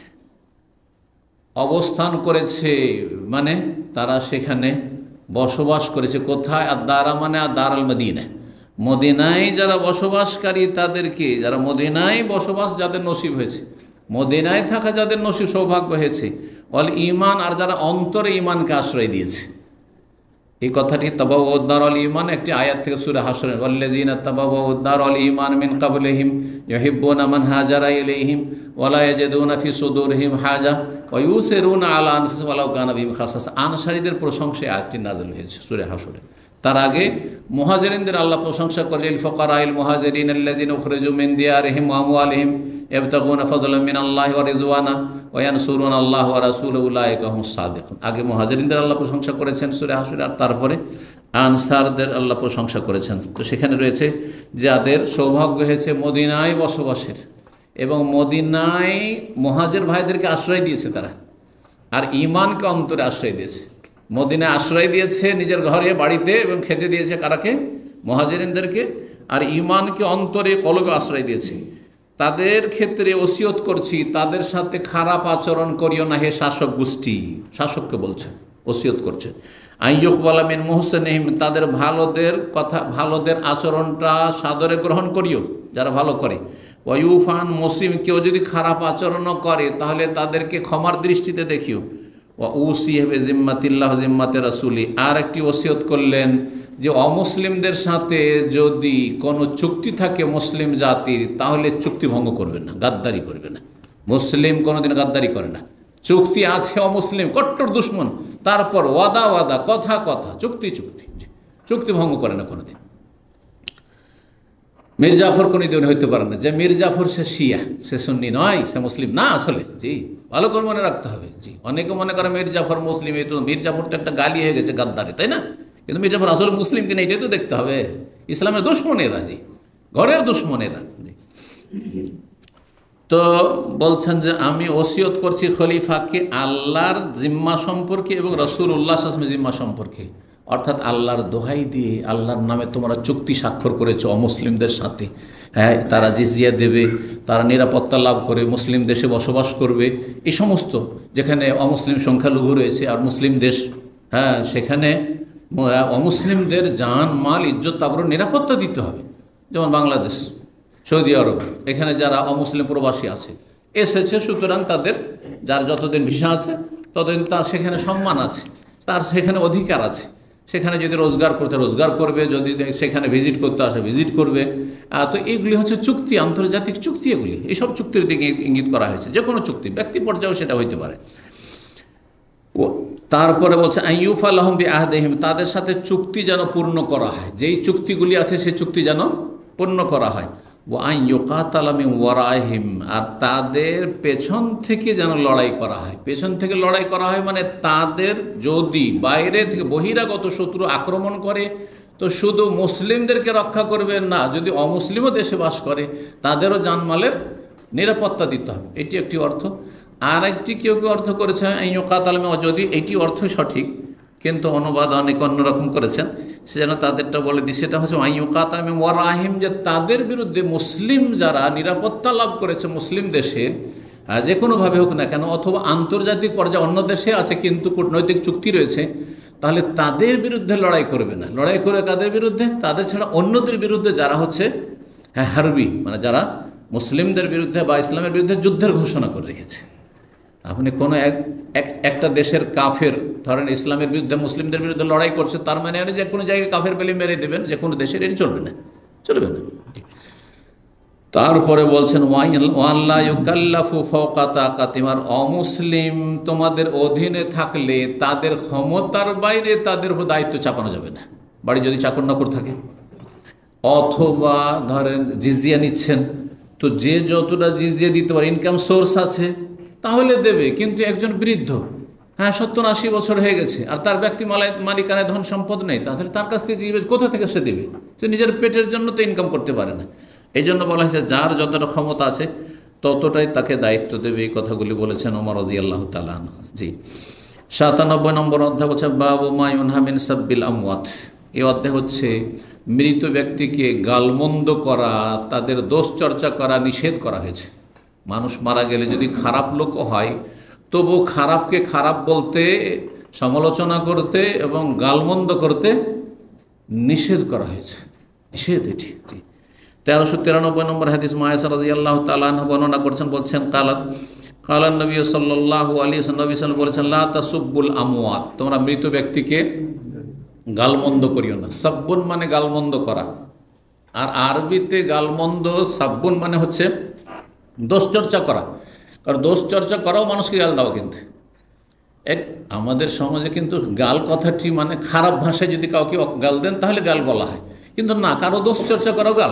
অবস্থান করেছে, মানে তারা সেখানে বসবাস করেছে, কোথায়? আর দারা মানে আর দারাল মদিনা, মদিনায় যারা বসবাসকারী তাদেরকে, যারা মদিনায় বসবাস যাদের নসিব হয়েছে, মদিনায় থাকা যাদের নসিব সৌভাগ্য হয়েছে, অল ঈমান, আর যারা অন্তরে ঈমানকে আশ্রয় দিয়েছে। এই কথাটি তাবাওয়াউ দারুল ঈমান একটি আয়াত থেকে সূরা হাশরের, ওয়াল্লাযীনা তাবাওয়াউ দারুল ঈমান মিন ক্বাবলিহিম ইউহিব্বুনা মান হাজারা ইলাইহিম ওয়া লা ইয়াজিদুনা ফি সুদুরিহিম হাজা ওয়া ইউসিরুনা আলা আনফুসিহিম ওয়ালাউ কানা বিহিম খাসাসা। আনসারীদের প্রশংসায় আয়াতটি নাযিল হয়েছে সূরা হাশরে। তার আগে মুহাজিরিনদের আল্লাহ প্রশংসা করলেন, ফুকারাইল মুহাজিরিন আল্লাযীনা উখরিজু মিন দিয়ারিহিম ওয়া আমওয়ালিহিম ইবতাগুনা ফাদলাম মিনাল্লাহি ওয়া রিজওয়ানা ওয়া ইয়ানসুরুনা আল্লাহ ওয়া রাসূলুহু উলাইকা হুমুস সাদিকুন। আগে মুহাজিরিনদের আল্লাহ প্রশংসা করেছেন সূরা হাশরে, আর তারপরে আনসারদের আল্লাহ প্রশংসা করেছেন। তো সেখানে রয়েছে যাদের সৌভাগ্য হয়েছে মদিনায় বসবাসের, এবং মদিনায় মুহাজির ভাইদেরকে আশ্রয় দিয়েছে তারা, আর ঈমানকে অন্তরে আশ্রয় দিয়েছে। মদিনায় আশ্রয় দিয়েছে নিজের ঘরে বাড়িতে, এবং খেতে দিয়েছে কারাকে? মুহাজিরিনদেরকে। আর ঈমানকে অন্তরে কলবে আশ্রয় দিয়েছে। তাদের ক্ষেত্রে ওসিয়ত করছি, তাদের সাথে খারাপ আচরণ করিও না হে শাসক গোষ্ঠী, শাসককে বলছে, ওসিয়ত করছে। আইয়ুকবালা মিন মুহসিনিহিম, তাদের ভালোদের কথা, ভালোদের আচরণটা সাদরে গ্রহণ করিও যারা ভালো করে। ওয়ুফান মুসিম, কেউ যদি খারাপ আচরণও করে তাহলে তাদেরকে ক্ষমার দৃষ্টিতে দেখিও। ওয়া উসিহে জিম্মাতিল্লাহ জিম্মাতে রাসূলি, আর একটি ওসিয়ত করলেন যে অমুসলিমদের সাথে যদি কোনো চুক্তি থাকে মুসলিম জাতির, তাহলে চুক্তি ভঙ্গ করবে না, গাদ্দারি করবে না। মুসলিম কোনোদিন গাদ্দারি করে না। চুক্তি আছে অমুসলিম কট্টর দুশ্মন, তারপর ওয়াদা ওয়াদা কথা কথা চুক্তি চুক্তি চুক্তি ভঙ্গ করে না কোনোদিন। মীর জাফর কোনোদিন হইতে পারে না যে মীর জাফর সে শিয়া, সে সুন্নি নয়, সে মুসলিম না। আসলে জি ভালো করে মনে রাখতে হবে। জি অনেকে মনে করে মীর জাফর মুসলিম, এই তো মীর জাফর তো একটা গালি হয়ে গেছে গাদ্দারি, তাই না? কিন্তু মীর জাফর আসলে মুসলিম কিনা এটাই তো দেখতে হবে। ইসলামের দুশ্মনেরা, জি ঘরের দুশ্মনেরা। জি তো বলছেন যে আমি ওসিয়ত করছি খলিফাকে আল্লাহর জিম্মা সম্পর্কে এবং রাসূলুল্লাহ সাল্লাল্লাহু আলাইহি ওয়াসাল্লামের জিম্মা সম্পর্কে, অর্থাৎ আল্লাহর দোহাই দিয়ে আল্লাহর নামে তোমরা চুক্তি স্বাক্ষর করেছো অমুসলিমদের সাথে। হ্যাঁ, তারা জিজিয়া দেবে, তারা নিরাপত্তা লাভ করে মুসলিম দেশে বসবাস করবে। এই সমস্ত যেখানে অমুসলিম সংখ্যালঘু রয়েছে আর মুসলিম দেশ, হ্যাঁ সেখানে অমুসলিমদের জান মাল ইজ্জত তারপর নিরাপত্তা দিতে হবে। যেমন বাংলাদেশ, সৌদি আরব, এখানে যারা অমুসলিম প্রবাসী আছে এসেছে, সুতরাং তাদের যার যতদিন ভিসা আছে ততদিন তার সেখানে সম্মান আছে, তার সেখানে অধিকার আছে। সেখানে যদি রোজগার করতে রোজগার করবে, যদি সেখানে ভিজিট করতে আসে ভিজিট করবে। তো এইগুলি হচ্ছে চুক্তি, আন্তর্জাতিক চুক্তি। এগুলি এইসব চুক্তির দিকে ইঙ্গিত করা হয়েছে। যে কোনো চুক্তি, ব্যক্তি পর্যায়েও সেটা হইতে পারে। ও তারপরে বলছে আইয়ুফ আলহম বি আহদেহিম, তাদের সাথে চুক্তি যেন পূর্ণ করা হয়। যেই চুক্তিগুলি আছে সেই চুক্তি যেন পূর্ণ করা হয়। ও আইয়ুকাতালামি ওয়ারাহিম, আর তাদের পেছন থেকে যেন লড়াই করা হয়। পেছন থেকে লড়াই করা হয় মানে তাদের যদি বাইরে থেকে বহিরাগত শত্রু আক্রমণ করে তো শুধু মুসলিমদেরকে রক্ষা করবেন না, যদি অমুসলিমও দেশে বাস করে তাদেরও জানমালের নিরাপত্তা দিতে হবে। এটি একটি অর্থ। আর একটি কেউ কেউ অর্থ করেছে আইয়ুকাতালামি, যদি এটি অর্থ সঠিক কিন্তু অনুবাদ অনেক অন্যরকম করেছেন, সে যেন তাদেরটা বলে দিই। সেটা হচ্ছে আইয়ুকাতালামি ওয়ারাহিম, যে তাদের বিরুদ্ধে মুসলিম যারা নিরাপত্তা লাভ করেছে মুসলিম দেশে, যে কোনোভাবে হোক না কেন, অথবা আন্তর্জাতিক পর্যায়ে অন্য দেশে আছে কিন্তু কূটনৈতিক চুক্তি রয়েছে, তাহলে তাদের বিরুদ্ধে লড়াই করবে না। লড়াই করে কাদের বিরুদ্ধে? তাদের ছাড়া অন্যদের বিরুদ্ধে যারা হচ্ছে হ্যাঁ হারবি, মানে যারা মুসলিমদের বিরুদ্ধে বা ইসলামের বিরুদ্ধে যুদ্ধের ঘোষণা করে রেখেছে। আপনি কোনো এক একটা দেশের কাফের ধরেন ইসলামের বিরুদ্ধে মুসলিমদের বিরুদ্ধে লড়াই করছে, তার মানে যে কোনো জায়গায় কাফের পেলে মেরে দেবেন, যে কোনো দেশের, এটি চলবে না, চলবে না। তারপরে বলছেন ওয়াল্লা ইউকাল্লাফু ফাওকা তাকাতিহিম, আর অমুসলিম তোমাদের অধীনে থাকলে তাদের ক্ষমতার বাইরে তাদের দায়িত্ব চাপানো যাবে না। বাড়ি যদি চাকর নকর থাকে, অথবা ধরেন জিজিয়া নিচ্ছেন, তো যে যতটা জিজিয়া দিতে পারে, ইনকাম সোর্স আছে তাহলে দেবে। কিন্তু একজন বৃদ্ধ, হ্যাঁ সত্তর আশি বছর হয়ে গেছে, আর তার ব্যক্তি মালাই মালিকানায় ধন সম্পদ নেই, তাহলে তার কাছ থেকে জিজ্ঞেস কোথা থেকে সে দেবে? সে নিজের পেটের জন্য তো ইনকাম করতে পারে না। এই জন্য বলা হয়েছে যার যতটা ক্ষমতা আছে ততটাই তাকে দায়িত্ব দেবে। এই কথাগুলি বলেছেন ওমর রাদিয়াল্লাহু তাআলা আনহু। জি সাতানব্বই নম্বর অধ্যায় হচ্ছে বাবু মা ইউনহা মিন সাব্বিল আমওয়াত। এই অধ্যায় হচ্ছে মৃত ব্যক্তিকে গালমন্দ করা, তাদের দোষ চর্চা করা নিষেধ করা হয়েছে। মানুষ মারা গেলে যদি খারাপ লোক হয় তবু খারাপকে খারাপ বলতে, সমালোচনা করতে এবং গালমন্দ করতে নিষেধ করা হয়েছে। নিষেধ এটি। জি তেরোশো তিরানব্বই নম্বর হাদিস মায়েশা রাদিয়াল্লাহু তাআলা আনহা বর্ণনা করছেন, বলছেন কালাত কালান নবী সাল্লাল্লাহু আলাইহি ওয়াসাল্লাম, নবী সাল্লাল্লাহু বলেছেন লা তাসুব্বুল আমওয়াত, তোমরা মৃত ব্যক্তিকে গালমন্দ করিও না। সাব্বুন মানে গালমন্দ করা, আর আরবিতে গালমন্দ সাব্বুন মানে হচ্ছে দোষ চর্চা করা। কারণ দোষ চর্চা করাও মানুষকে গাল দেওয়া। কিন্তু এক আমাদের সমাজে কিন্তু গাল কথাটি মানে খারাপ ভাষায় যদি কাউকে গাল দেন তাহলে গাল বলা হয়, কিন্তু না, কারো দোষ চর্চা করাও গাল।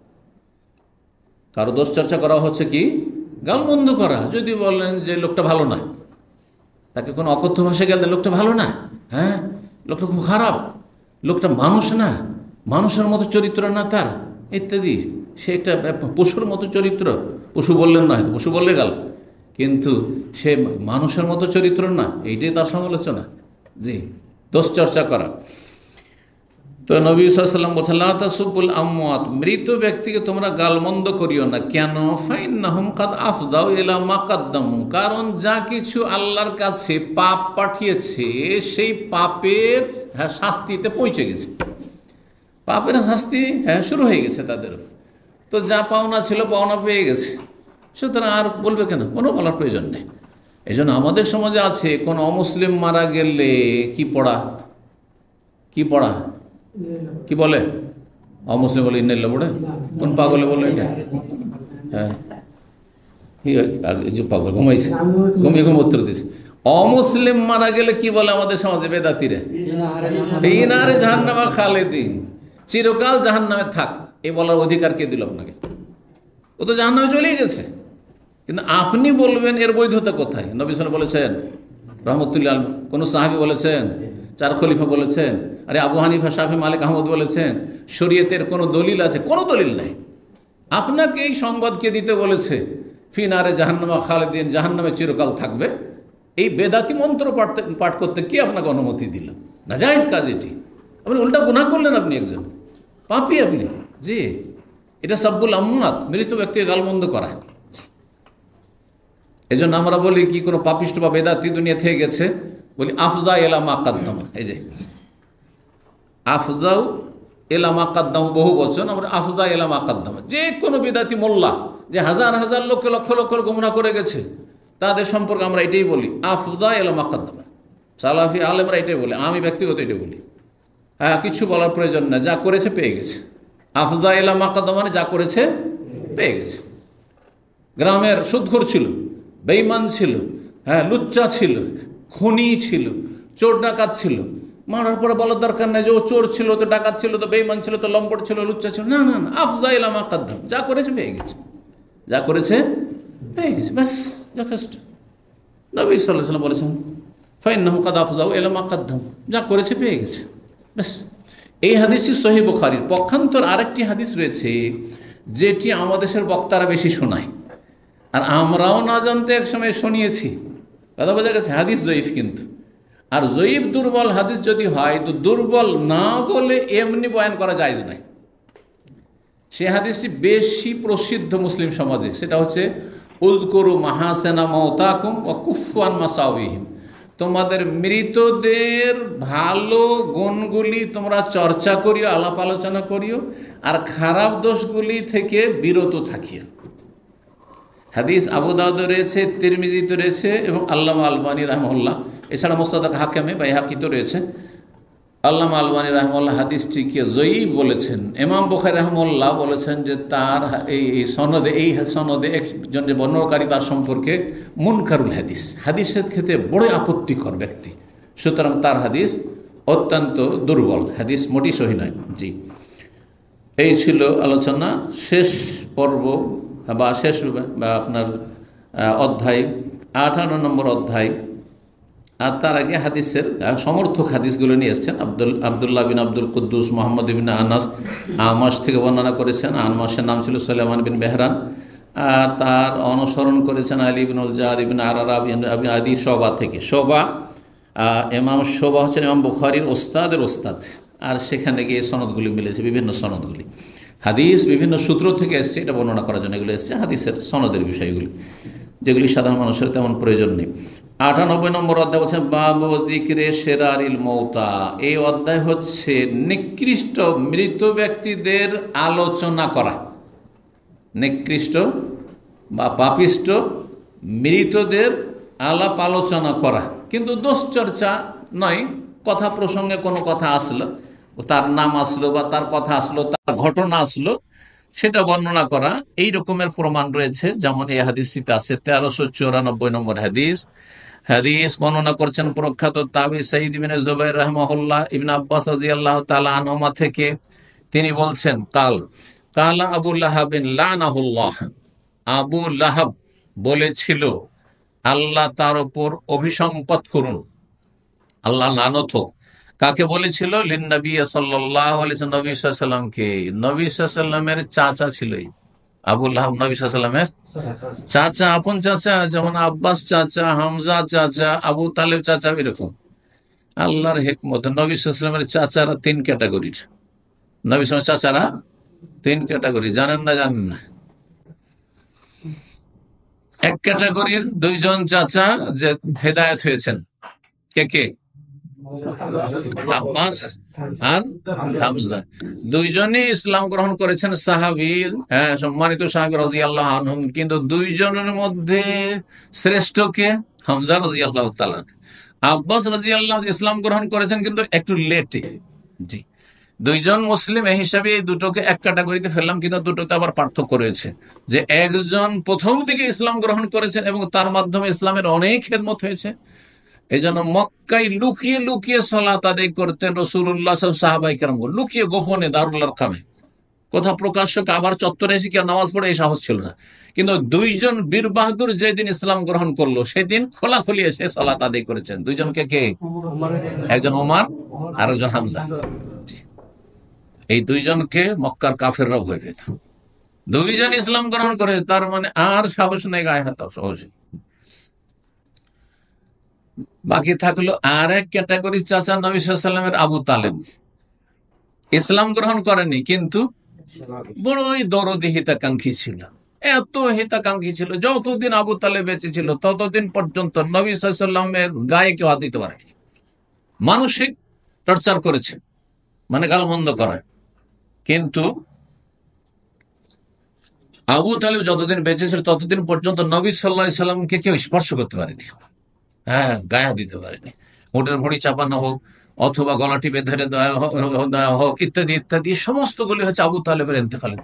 কারো দোষ চর্চা করা হচ্ছে কি গালমন্দ করা। যদি বলেন যে লোকটা ভালো না, তাকে কোনো অকথ্য ভাষায় গেল, লোকটা ভালো না, হ্যাঁ লোকটা খুব খারাপ, লোকটা মানুষ না, মানুষের মতো চরিত্র না তার, ইত্যাদি। সে একটা পশুর মতো চরিত্র, পশু বললেন না, হয়তো পশু বললে গাল, কিন্তু সে মানুষের মতো চরিত্র না, এইটাই তার সমালোচনা। জি দোষ চর্চা করা। তো নবী সাল্লাল্লাহু আলাইহি ওয়াসাল্লাম বলেছেন লা তাসুব্বুল আমওয়াত, মৃত ব্যক্তিকে তোমরা গালমন্দ করিও না। কেন? ফাইন্নাহুম কাদ আফদাউ ইলা মা কাদ্দামু, কারণ যা কিছু আল্লাহর কাছে পাপ পাঠিয়েছে সেই পাপের হ্যাঁ শাস্তিতে পৌঁছে গেছে। পাপের শাস্তি হ্যাঁ শুরু হয়ে গেছে তাদের। তো যা পাওনা ছিল পাওনা পেয়ে গেছে, সুতরাং আর বলবে কেন? কোনো বলার প্রয়োজন নেই। এই জন্য আমাদের সমাজে আছে কোনো অমুসলিম মারা গেলে কি পড়া, কি পড়া কি বলে? অমুসলিম বলে ইন্নালিল্লাহি পড়ে। কোন পাগলে বলে এটা? হ্যাঁ পাগল ঘুমাইছে, ঘুমিয়ে ঘুম উত্তর দিয়েছে। অমুসলিম মারা গেলে কি বলে আমাদের সমাজে বেদাতিরা? ফিনারে জাহান্নামা খালেদিন, চিরকাল জাহান্নামে থাক। এই বলার অধিকার কে দিল আপনাকে? ও তো জাহান্নামে চলেই গেছে। কিন্তু আপনি বলবেন এর বৈধতা কোথায়? নবী সাল্লাল্লাহু আলাইহি ওয়াসাল্লাম বলেছেন, রহমতুল্লাহ আলাইহি, কোন সাহাবী বলেছেন, চার খলিফা বলেছেন, আরে আবু হানিফা, শাফি, মালিক, আহমদ বলেছেন? শরীয়তের কোনো দলিল আছে? কোনো দলিল নাই। আপনাকে এই সংবাদ কে দিতে বলেছে ফিনারে জাহান্নামা খালেদিন, জাহান্নামে চিরকাল থাকবে? এই বেদাতি মন্ত্র পাঠতে পাঠ করতে কে আপনাকে অনুমতি দিল? নাজায়েজ কাজ এটি। আপনি উল্টা গুনাহ করলেন, আপনি একজন পাপী আপনি। জি, এটা সাব্বুল আমওয়াত, মৃত ব্যক্তির গালমন্দ করা। এই জন্য আমরা বলি কি কোনো পাপিষ্ট বা বেদাতি দুনিয়া থেকে গেছে, বলি আফজা এলা মা কাদ্দামা। এই যে আফজাউ এলা মা কাদ্দামা বহু বচন, আমরা আফজা এলা মা কাদ্দামা। যে কোনো বেদাতি মোল্লা যে হাজার হাজার লোককে লক্ষ লক্ষ গুমরাহ করে গেছে, তাদের সম্পর্কে আমরা এটাই বলি আফজা এলা মা কাদ্দামা। সালাফি আলেমরা এটাই বলি, আমি ব্যক্তিগত এটাই বলি। হ্যাঁ, কিছু বলার প্রয়োজন না, যা করেছে পেয়ে গেছে। আফজা এলা মা কাদ্দামা মানে যা করেছে পেয়ে গেছে। গ্রামের সুদখোর ছিল, বেঈমান ছিল, হ্যাঁ লুচ্চা ছিল, খুনি ছিল, চোর ডাকাত ছিল, মারার পরে বলার দরকার নাই যে ও চোর ছিল, তো ডাকাত ছিল, তো বেঈমান ছিল, তো লম্পট ছিল, লুচ্চা ছিল। না না না, আফজা ইলা মা কাদ্দাম, যা করেছে পেয়ে গেছে, যা করেছে পেয়ে গেছে, ব্যাস যথেষ্ট। নবী সাল্লাল্লাহু আলাইহি ওয়াসাল্লাম বলেছেন ফাইন্নাহু কাদ আফজাউ ইলা মা কাদ্দাম, যা করেছে পেয়ে গেছে, ব্যাস। এই হাদিসই সহিহ বুখারীর। পক্ষান্তর আরেকটি হাদিস রয়েছে যেটি আমাদের দেশের বক্তারা বেশি শোনায়, আর আমরাও না জানতে একসময় শুনিয়েছি। কথা বোঝা গেছে? হাদিস জয়ীফ কিন্তু। আর জয়ীফ দুর্বল হাদিস যদি হয়, তো দুর্বল না বলে এমনি বয়ান করা জায়েজ নাই। সে হাদিসটি বেশি প্রসিদ্ধ মুসলিম সমাজে, সেটা হচ্ছে উযকুরু মাহাসিনা মাওতাকুম ওয়া কুফফু আন মাসাউইহিম। তোমাদের মৃতদের ভালো গুণগুলি তোমরা চর্চা করিও, আলাপ আলোচনা করিও, আর খারাপ দোষগুলি থেকে বিরত থাকিও। হাদিস আবু দাউদে রয়েছে, তিরমিজিতে রয়েছে, এবং আল্লামা আলবানী রাহমাহুল্লাহ, এছাড়া মুস্তাদরাক হাকিমে বাইহাকিতে রয়েছে। আল্লামা আলবানী রাহমাহুল্লাহ হাদিসটিকে জয়ীফ বলেছেন। ইমাম বুখারী রাহমাহুল্লাহ বলেছেন যে তার এই সনদে এই সনদে একজন যে বর্ণনাকারী তার সম্পর্কে মুনকারুল হাদিস, হাদিসের ক্ষেত্রে বড় আপত্তিকর ব্যক্তি, সুতরাং তার হাদিস অত্যন্ত দুর্বল, হাদিস মোটি সহি নয়। জি, এই ছিল আলোচনা। শেষ পর্ব বা শেষ বা আপনার অধ্যায় আটান্ন নম্বর অধ্যায়। আর তার আগে হাদিসের সমর্থক হাদিসগুলো নিয়ে এসছেন। আব্দুল আবদুল্লাহ বিন আব্দুল কুদ্দুস মোহাম্মদ বিন আনাস আমাস থেকে বর্ণনা করেছেন। আনমাসের নাম ছিল সুলাইমান বিন মেহরান। আর তার অনুসরণ করেছেন আলী বিন উল জাদ ইবন আরারা বিন আদি শোবা থেকে। শোবা ইমাম শোবা হচ্ছেন ইমাম বুখারীর ওস্তাদের ওস্তাদ। আর সেখানে গিয়ে সনদগুলি মিলেছে, বিভিন্ন সনদগুলি। হাদিস বিভিন্ন সূত্র থেকে এসছে, এটা বর্ণনা করার জন্য এগুলো এসছে হাদিসের সনদের বিষয়গুলি, যেগুলি সাধারণ মানুষের তেমন প্রয়োজন নেই। আটানব্বই নম্বর অধ্যায় বলছেন বাবু যিকরে শেরারিল মৌতা। এই অধ্যায় হচ্ছে নিকৃষ্ট মৃত ব্যক্তিদের আলোচনা করা। নিকৃষ্ট বা পাপিষ্ট মৃতদের আলাপ আলোচনা করা, কিন্তু দোষ চর্চা নয়। কথা প্রসঙ্গে কোনো কথা আসলো, তার নাম আসলো বা তার কথা আসলো, তার ঘটনা আসলো, সেটা বর্ণনা করা, এই রকমের প্রমাণ রয়েছে। যেমন এই হাদিসটিতে আছে তেরোশো চৌরানব্বই নম্বর হাদিস। হাদিস বর্ণনা করছেন প্রখ্যাত তাবি সাঈদ ইবনে জুবাইর রাহিমাহুল্লাহ ইবনে আব্বাস রাদিয়াল্লাহু তাআলা আনহুমা থেকে। তিনি বলছেন কাল কালা আবু লাহাবিন লানাহুল্লাহ, আবু লাহাব বলেছিল আল্লাহ তার উপর অভিসম্পাত করুন, আল্লাহ লানত হোক। কাকে বলেছিল? লিন্নবী সাল্লাল্লাহু আলাইহি ওয়াসাল্লাম, নবী সাল্লাল্লাহু আলাইহি ওয়াসাল্লামকে। নবী সাল্লাল্লাহু আলাইহি ওয়াসাল্লামের চাচা ছিল আবু লাহাব, নবী সাল্লাল্লাহু আলাইহি ওয়াসাল্লামের চাচা, আপন চাচা, যেমন আব্বাস চাচা, হামজা চাচা, আবু তালেব চাচা, এরকম। আল্লাহর হিকমত, নবী সাল্লাল্লাহু আলাইহি ওয়াসাল্লামের চাচারা তিন ক্যাটাগরির। নবী সাল্লাল্লাহু আলাইহি ওয়াসাল্লামের চাচারা তিন ক্যাটাগরি, জানেন না? জানেন না? এক ক্যাটাগরির দুইজন চাচা যে হেদায়েত হয়েছেন। কে কে? আব্বাস আর হামজা, দুইজনই ইসলাম গ্রহণ করেছেন, সাহাবী, হ্যাঁ, সম্মানিত সাহাবী রাদিয়াল্লাহু আনহুম। কিন্তু দুইজনের মধ্যে শ্রেষ্ঠ কে? হামজা রাদিয়াল্লাহু তাআলা। আব্বাস রাদিয়াল্লাহু ইসলাম গ্রহণ করেছেন কিন্তু একটু লেটে। জি, দুইজন মুসলিম এই হিসাবে এই দুটোকে এক ক্যাটাগরিতে ফেললাম, কিন্তু দুটোতে আবার পার্থক্য রয়েছে। যে একজন প্রথম দিকে ইসলাম গ্রহণ করেছেন এবং তার মাধ্যমে ইসলামের অনেক খেদমত হয়েছে, এই জন্য মক্কায় লুকিয়ে লুকিয়ে সালাত আদায় করতেন রাসূলুল্লাহ সাহাবায়ে কেরাম, লুকিয়ে গোপনে দারুল আরকামে। কোথাও প্রকাশ্য আবার চত্বরে এসে কেউ নামাজ পড়ে এই সাহস ছিল না। কিন্তু দুইজন বীর বাহাদুর যেদিন ইসলাম গ্রহণ করলো সেদিন খোলাখুলি এসে সালাত আদায় করেছেন। দুইজনকে কে? একজন ওমর আর একজন হামজা। এই দুইজনকে মক্কার কাফেররা ভয় পেত। দুইজন ইসলাম গ্রহণ করে, তার মানে আর সাহস নেই গায়ে হাত সহজে। বাকি থাকলো আর এক ক্যাটাগরি, চাচা নবী সাল্লাল্লাহু আলাইহি ওয়াসাল্লামের আবু তালেব। ইসলাম গ্রহণ করেনি কিন্তু বড়ই দরদি হিতাকাঙ্ক্ষী ছিল, এত হিতাকাঙ্ক্ষী ছিল, যতদিন আবু তালেব বেঁচে ছিল ততদিন পর্যন্ত নবী সাল্লাল্লাহু আলাইহি ওয়াসাল্লামের গায়ে কেউ হাত দিতে পারেনি। মানসিক টর্চার করেছে, মানে গালমন্দ করা। কিন্তু আবু তালেব যতদিন বেঁচে ছিল ততদিন পর্যন্ত নবী সাল্লাল্লাহু আলাইহি ওয়াসাল্লামকে কেউ স্পর্শ করতে পারেনি, হ্যাঁ গায়ে দিতে পারেনি। উটের ভুঁড়ি চাপানো হোক অথবা গলা টিপে ধরে দেওয়া হোক ইত্যাদি ইত্যাদি, সমস্তগুলি হচ্ছে আবু তালেবের ইন্তেকালের।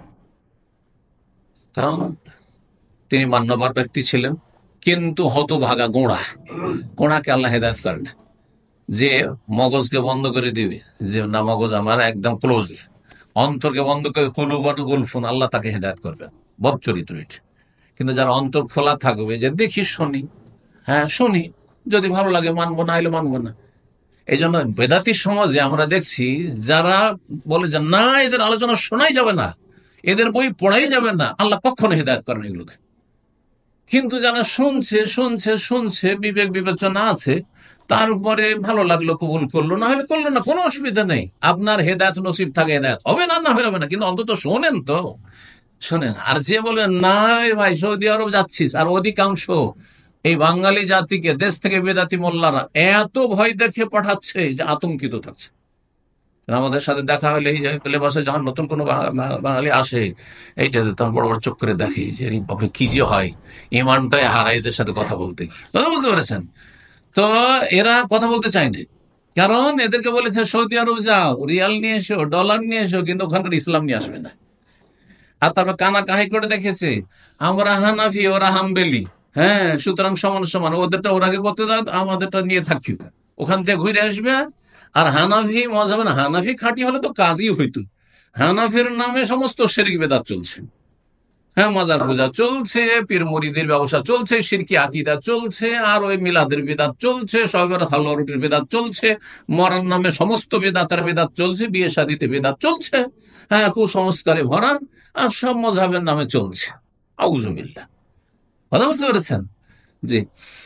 কারণ তিনি মান্যবর ব্যক্তি ছিলেন, কিন্তু হতভাগা গোঁড়া। গোঁড়াকে আল্লাহ হেদায়েত করে না, যে মগজকে বন্ধ করে দিবে, যে না মগজ আমার একদম ক্লোজ, অন্তরকে বন্ধ করে কুলুবান গুলফুন, আল্লাহ তাকে হেদায়েত করবেন। বদ চরিত্র এটা। কিন্তু যার অন্তর খোলা থাকবে, যে দেখি শুনি, হ্যাঁ শুনি, যদি ভালো লাগে মানবো, না হলে মানবো না। এই জন্য বেদাতি সমাজে আমরা দেখছি যারা বলে যে না এদের আলোচনা শোনাই যাবে না, এদের বই পড়াই যাবে না, আল্লাহ কখনো হেদায়েত করেন এগুলোকে। কিন্তু যারা শুনছে শুনছে শুনছে বিবেক বিবেচনা আছে, তার উপরে ভালো লাগলো কবুল করলো, না হলে করলো না, কোনো অসুবিধা নেই। আপনার হেদায়েত নসিব থাকে, হেদায়েত হবে না, না হবে না, কিন্তু অন্তত শোনেন তো, শোনেন। আর যে বলে না ভাই সৌদি আরব যাচ্ছিস, আর অধিকাংশ এই বাঙালি জাতিকে দেশ থেকে বেদাতি মোল্লারা এত ভয় দেখে পাঠাচ্ছে যে আতঙ্কিত থাকছে। আমাদের সাথে দেখা হলে এই লেবাসে যখন নতুন কোনো বাঙালি আসে, এইটা তখন বড় বড় চোখ করে দেখি যে কি যে হয়, ইমানটাই হারাই এদের সাথে কথা বলতে। বুঝতে পেরেছেন? তো এরা কথা বলতে চায় না, কারণ এদেরকে বলেছে সৌদি আরব যাও, রিয়াল নিয়ে এসো, ডলার নিয়ে এসো, কিন্তু ওখানকার ইসলাম নিয়ে আসবে না। আর তারপর কানা কাহাই করে দেখেছে আমরা হানাফি, ওরা হাম্বেলি, হ্যাঁ সুতরাং সমান সমান, ওদেরটা ওর আগে করতে দাও, আমাদেরটা নিয়ে থাকি, ওখান থেকে ঘুরে আসবে। আর হানাফি মজাবে না, হানাফি খাঁটি হলে তো কাজই হইতো। হানাফির নামে সমস্ত শিরকি বেদাত চলছে, হ্যাঁ মাজার পূজা চলছে, পীর মুরিদের ব্যবসা চলছে, শিরকি আকীদা চলছে, আর ওই মিলাদের বেদাত চলছে, সবের হালুয়া রুটির বেদাত চলছে, মরার নামে সমস্ত বেদাতের বেদাত চলছে, বিয়ে শাদিতে বেদাত চলছে, হ্যাঁ কুসংস্কারে ভরা, আর সব মজাবের নামে চলছে। আউযুবিল্লাহ। কথা বুঝতে পেরেছেন? জি।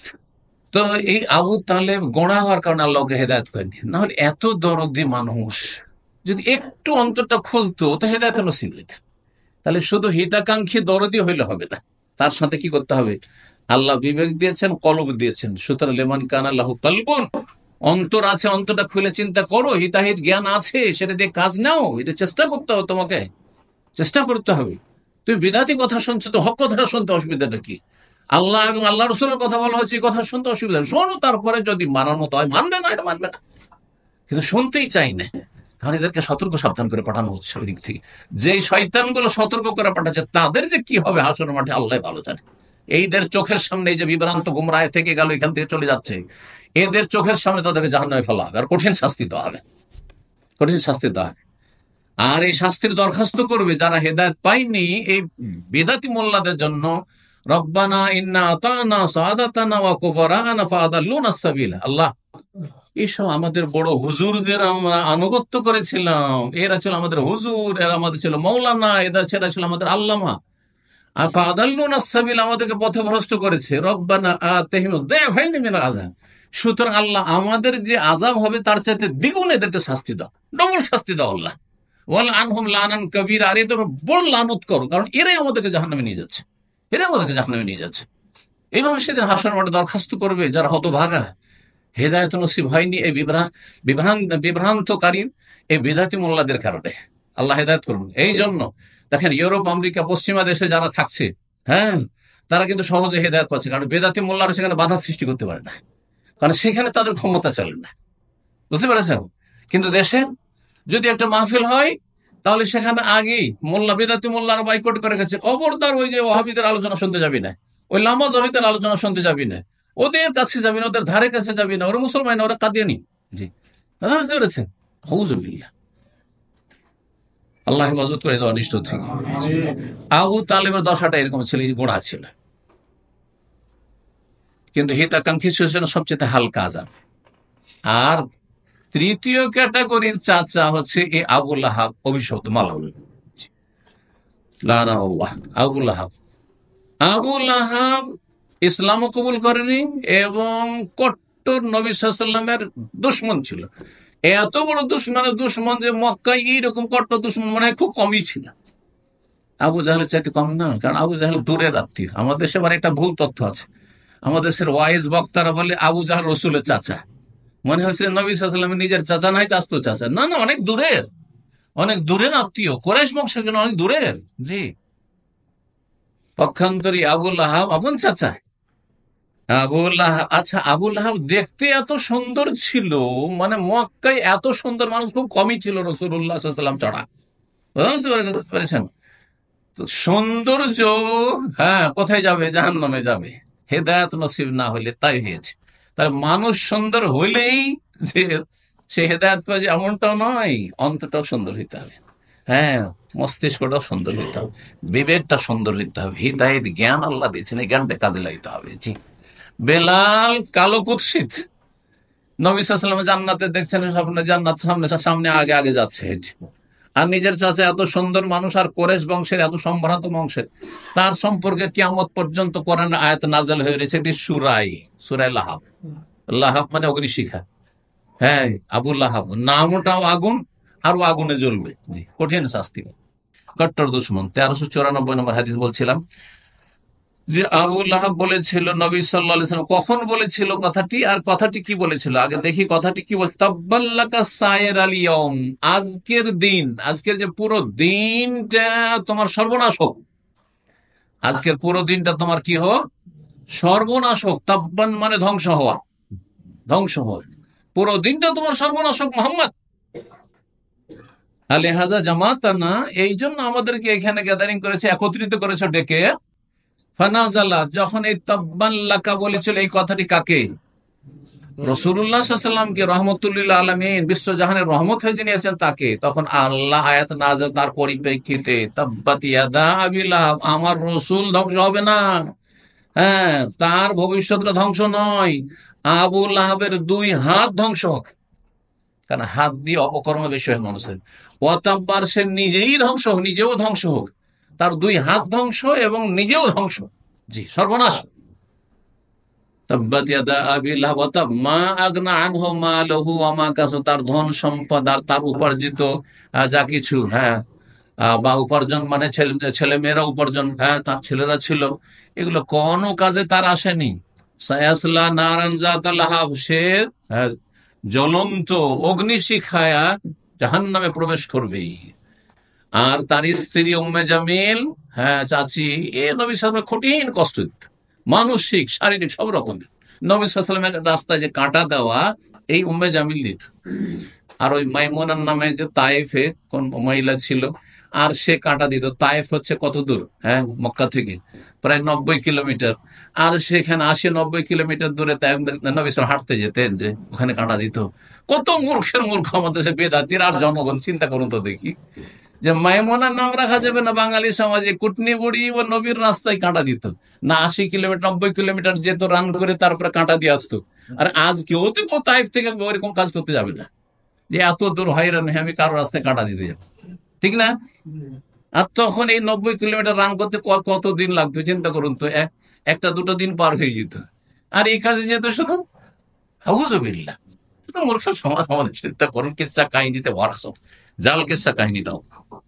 তো এই আবু তালেব গোঁড়া হওয়ার কারণে আল্লাহকে হেদায়েত করেনি, না হলে এত দরদি মানুষ যদি একটু অন্তরটা খুলতো তো হেদায়েত নসিব হইত। তাহলে শুধু হিতাকাঙ্ক্ষী দরদি হইলে হবে না, তার সাথে কি করতে হবে? আল্লাহ বিবেক দিয়েছেন, কলব দিয়েছেন। সুতরাং লিমান কানা লাহু কলবুন, অন্তর আছে, অন্তরটা খুলে চিন্তা করো, হিতাহিত জ্ঞান আছে, সেটা দিয়ে কাজ নাও। এটা চেষ্টা করতে হবে, তোমাকে চেষ্টা করতে হবে। তুমি বিদাতি কথা শুনছো তো হক কথাটা শুনতে অসুবিধাটা কি? আল্লাহ এবং আল্লাহ রসুলের কথা বলা হয়েছে, এই কথা শুনতে অসুবিধা, শোনো, তারপরে যদি মানার মতো হয় মানবে, না এটা মানবে না, কিন্তু শুনতেই চাই না। কারণ এদেরকে সতর্ক সাবধান করে পাঠানো হচ্ছে ওই দিক থেকে। যে শয়তানগুলো সতর্ক করে পাঠাচ্ছে তাদের যে কি হবে হাসরের মাঠে আল্লাহ ভালো জানে। এইদের চোখের সামনে এই যে বিভ্রান্ত গুমরায় থেকে গেল, এখান থেকে চলে যাচ্ছে, এদের চোখের সামনে তাদেরকে জাহান্নামে ফেলা হবে, আর কঠিন শাস্তি দেওয়া হবে, কঠিন শাস্তি দেওয়া হবে। আর এই শাস্তির দরখাস্ত করবে যারা হেদায়েত পায়নি, এই বেদাতি মোল্লাদের জন্য, রব্বানা ইন্না আতানা সাদাতানা ওয়া কুবারানা ফাআদাল্লুনা সাবিলা। আল্লাহ, এইসব আমাদের বড় হুজুরদের আমরা আনুগত্য করেছিলাম, এরা ছিল আমাদের হুজুর, এরা আমাদের ছিল মৌলানা, এরা ছিল আমাদের আল্লামা, আর ফাআদাল্লুনা সাবিলা, আমাদেরকে পথভ্রষ্ট করেছে। রব্বানা আতিহিম দিফাইনি মিনাল আযাব। সুতরাং আল্লাহ, আমাদের যে আযাব হবে তার চাইতে দ্বিগুণ এদেরকে শাস্তি দাও, ডবল শাস্তি দাও আল্লাহ। ওয়াল আনহুম লানান কাবীরা, আর এদের বড় লানত করো, কারণ এরাই আমাদেরকে জাহান্নামে নিয়ে যাচ্ছে, এরাই আমাদেরকে জাহান্নামে নিয়ে যাচ্ছে। এইভাবে সেদিন হাসরের মাঠে দরখাস্ত করবে যারা হতভাগা, হেদায়েত নসিব হয়নি এই বিভ্রান্ত বিভ্রান্তকারী এই বিদাতি মোল্লাদের কারণে। আল্লাহ হেদায়েত করুন। এই জন্য দেখেন ইউরোপ, আমেরিকা, পশ্চিমা দেশে যারা থাকছে, হ্যাঁ তারা কিন্তু সহজে হেদায়েত পাচ্ছে, কারণ বেদাতি মোল্লারা সেখানে বাধা সৃষ্টি করতে পারে না, কারণ সেখানে তাদের ক্ষমতা চলে না। বুঝতে পেরেছেন? কিন্তু দেশে যদি একটা মাহফিল হয় তাহলে সেখানে আগেই মোল্লা বেদাতি মোল্লারা বাইকট করে গেছে, খবরদার ওই যে ওয়াহাবিদের আলোচনা শুনতে যাবি না, ওই লামা জাহিদের আলোচনা শুনতে যাবি না, ওদের কাছে যাবি না, ওদের ধারে কাছে যাবি না, ওরা মুসলমান, ওরা কাদিয়ানি। জি, কথা বুঝতে পেরেছেন? হুজুবিল্লাহ, আল্লাহ হেফাজত করে দেওয়া অনিষ্ট থেকে। আবু তালেবের দশাটা এরকম ছিল, গোড়া ছিল, কিন্তু হিতাকাঙ্ক্ষী ছিল সবচেয়ে হালকা আযাব। আর তৃতীয় ক্যাটাগরির চাচা হচ্ছে এই আবুল আহাব, অভিশপ্ত মালাউল, আবুল আহাব। আবুল আহাব ইসলামও কবুল করেনি এবং কট্টর নবী সাল্লাল্লাহু আলাইহি ওয়াসাল্লামের দুশমন ছিল। এত বড় দুশমনের দুশমন যে মক্কায় এইরকম কট্টর দুশমন মনে হয় খুব কমই ছিল। আবু জাহেলের চাইতে কম না, কারণ আবু জাহেল দূরের আত্মীয়। আমাদের দেশে আবার একটা ভুল তথ্য আছে, আমাদের দেশের ওয়াইজ বক্তারা বলে আবু জাহেল রসুলের চাচা, মনে হয়েছে নবী সাল্লাল্লাহু আলাইহি ওয়াসাল্লামের নিজের চাচা নাই, চাচতো চাচা। না না, অনেক দূরের, অনেক দূরের আত্মীয়, কুরাইশ বংশের জন্য অনেক দূরের। জি, পক্ষান্তরী আবুল আহাব আপন চাচা। আবুল আহাব, আচ্ছা আবুল আহাব দেখতে এত সুন্দর ছিল, মানে মক্কায় এত সুন্দর মানুষ খুব কমই ছিল রাসূলুল্লাহ সাল্লাল্লাহু আলাইহি ওয়াসাল্লাম ছাড়া। বুঝতে পেরেছেন? তো সৌন্দর্য, হ্যাঁ, কোথায় যাবে? জাহান্নামে যাবে, হেদায়েত নসিব না হলে। তাই হয়েছে। তাহলে মানুষ সুন্দর হইলেই যে সে হেদায়েত পাবে এমনটাও নয়, অন্তটাও সুন্দর হইতে হবে। হ্যাঁ, মস্তিষ্কটাও সুন্দর হইতে হবে, বিবেকটা সুন্দর হইতে হবে, হিদায়েত জ্ঞান আল্লাহ দিয়েছেন, এই জ্ঞানটা কাজে লাগাইতে হবে। জি, বেলাল কালো কুৎসিত, নবী সাল্লাল্লাহু আলাইহি ওয়াসাল্লাম জান্নাতে দেখছেন, স্বপ্নে জান্নাত সামনে সামনে আগে আগে যাচ্ছে, আর নিজের চাচা এত সুন্দর মানুষ, আর কোরেশ বংশের এত সম্ভ্রান্ত বংশের, তার সম্পর্কে কিয়ামত পর্যন্ত কোরআনের আয়াত নাযিল হয়ে রয়েছে একটি সূরায়, সূরায়ে লাহাব। লাহাব মানে অগ্নিশিখা। হ্যাঁ, আবু লাহাব নামটাও আগুন, আর ও আগুনে জ্বলবে। জি, কঠিন শাস্তি, কট্টর দুশমন। তেরোশো চুরানব্বই নম্বর হাদিস বলছিলাম যে আবু লাহাব বলেছিল নবী সাল্লাল্লাহু আলাইহি ওয়াসাল্লাম কখন বলেছিল কথাটি, আর কথাটি কি বলেছিল আগে দেখি। কথাটি কি বল? তাব্বাল্লাকা সায়ের আল ইয়াউম, আজকের দিন, আজকের যে পুরো দিনটা তোমার সর্বনাশ হোক। আজকের পুরো দিনটা তোমার কি হোক? সর্বনাশ হোক। তাব্বান মানে ধ্বংস হওয়া, ধ্বংস হওয়া। পুরো দিনটা তোমার সর্বনাশ হোক মুহাম্মদ। আলেহাজা জামাতানা, এই জন্য আমাদেরকে এখানে গ্যাদারিং করেছে, একত্রিত করেছে ডেকে। ফানাজালা, যখন এই তাব্বান লাকা বলেছিল, এই কথাটি কাকে? রাসূলুল্লাহ সাল্লাল্লাহু আলাইহি ওয়াসাল্লামকে, রহমাতুল লিল আলামিন, বিশ্বজাহানের রহমত হয়ে যিনি আছেন তাকে। তখন আল্লাহ আয়াত নাযিল তার পরিপ্রেক্ষিতে, তাব্বাত ইয়াদা আবি লাহাব, আমার রাসূল ধ্বংস হবে না, হ্যাঁ, তার ভবিষ্যৎটা ধ্বংস নয়, আবু লাহাবের দুই হাত ধ্বংস হোক। কারণ হাত দিয়ে অপকর্ম বেশি হয় মানুষের। অতঃপর সে নিজেই ধ্বংস হোক, নিজেও ধ্বংস হোক, তার দুই হাত ধ্বংস এবং নিজেও ধ্বংস। জি, সর্বনাশ। তাব্বাত ইয়াদা আবি লাহাব ওয়া তাব, মা আগনা আনহু মালুহু ওয়া মা কাসাব, তার ধন সম্পদ আর তার উপার্জিত আহ, যা কিছু, হ্যাঁ, আহ, বা উপার্জন মানে ছেলে ছেলে মেয়েরা উপার্জন, হ্যাঁ, তার ছেলেরা ছিল, এগুলো কোনো কাজে তার আসেনি। সায়াসলা নারান যাতা লাহাব, সে হ্যাঁ, জ্বলন্ত অগ্নিশিখায়া জাহান্নামে প্রবেশ করবে। আর তার স্ত্রী উম্মে জামিল, হ্যাঁ, চাচি, এ নবী সাল্লাল্লাহু কঠিন কষ্ট দিত, মানসিক শারীরিক সব রকম। নবী সাল্লাল্লাহু আলাইহি ওয়াসাল্লামের রাস্তায় যে কাঁটা দেওয়া, এই উম্মে জামিল দিত। আর ওই মাইমুনার নামে যে তায়েফে কোন মহিলা ছিল, আর সে কাঁটা দিত। তায়েফ হচ্ছে কত দূর? হ্যাঁ, মক্কা থেকে প্রায় নব্বই কিলোমিটার। আর সেখানে আশি নব্বই কিলোমিটার দূরে নবী সাল্লাল্লাহু হাঁটতে যেতেন, যে ওখানে কাঁটা দিত। কত মূর্খের মূর্খ আমাদের দেশে বেদাতির আর জনগণ। চিন্তা করুন তো দেখি, যে মাইমুনার নাম রাখা যাবে না বাঙালি সমাজে, কুটনি বুড়ি ও নবীর রাস্তায় কাঁটা দিত না, আশি কিলোমিটার নব্বই কিলোমিটার যেত রান করে, তারপরে কাঁটা দিয়ে আসতো। আর আজ কেউ তো তাইফ থেকে ওইরকম কাজ করতে যাবে না, যে এত দূর হয়রান হয়ে আমি কারো রাস্তায় কাঁটা দিতে যাবো, ঠিক না? আর তখন এই নব্বই কিলোমিটার রান করতে কত দিন লাগতো চিন্তা করুন তো, একটা দুটো দিন পার হয়ে যেত। আর এই কাজে যেত শুধু হাউজুবিল্লাহ। তো মূর্খ সমাজ আমাদের। চিন্তা করুন, কিসসা কাহিনীতে ভরা সব, জাল কিসসা কাহিনীটাও।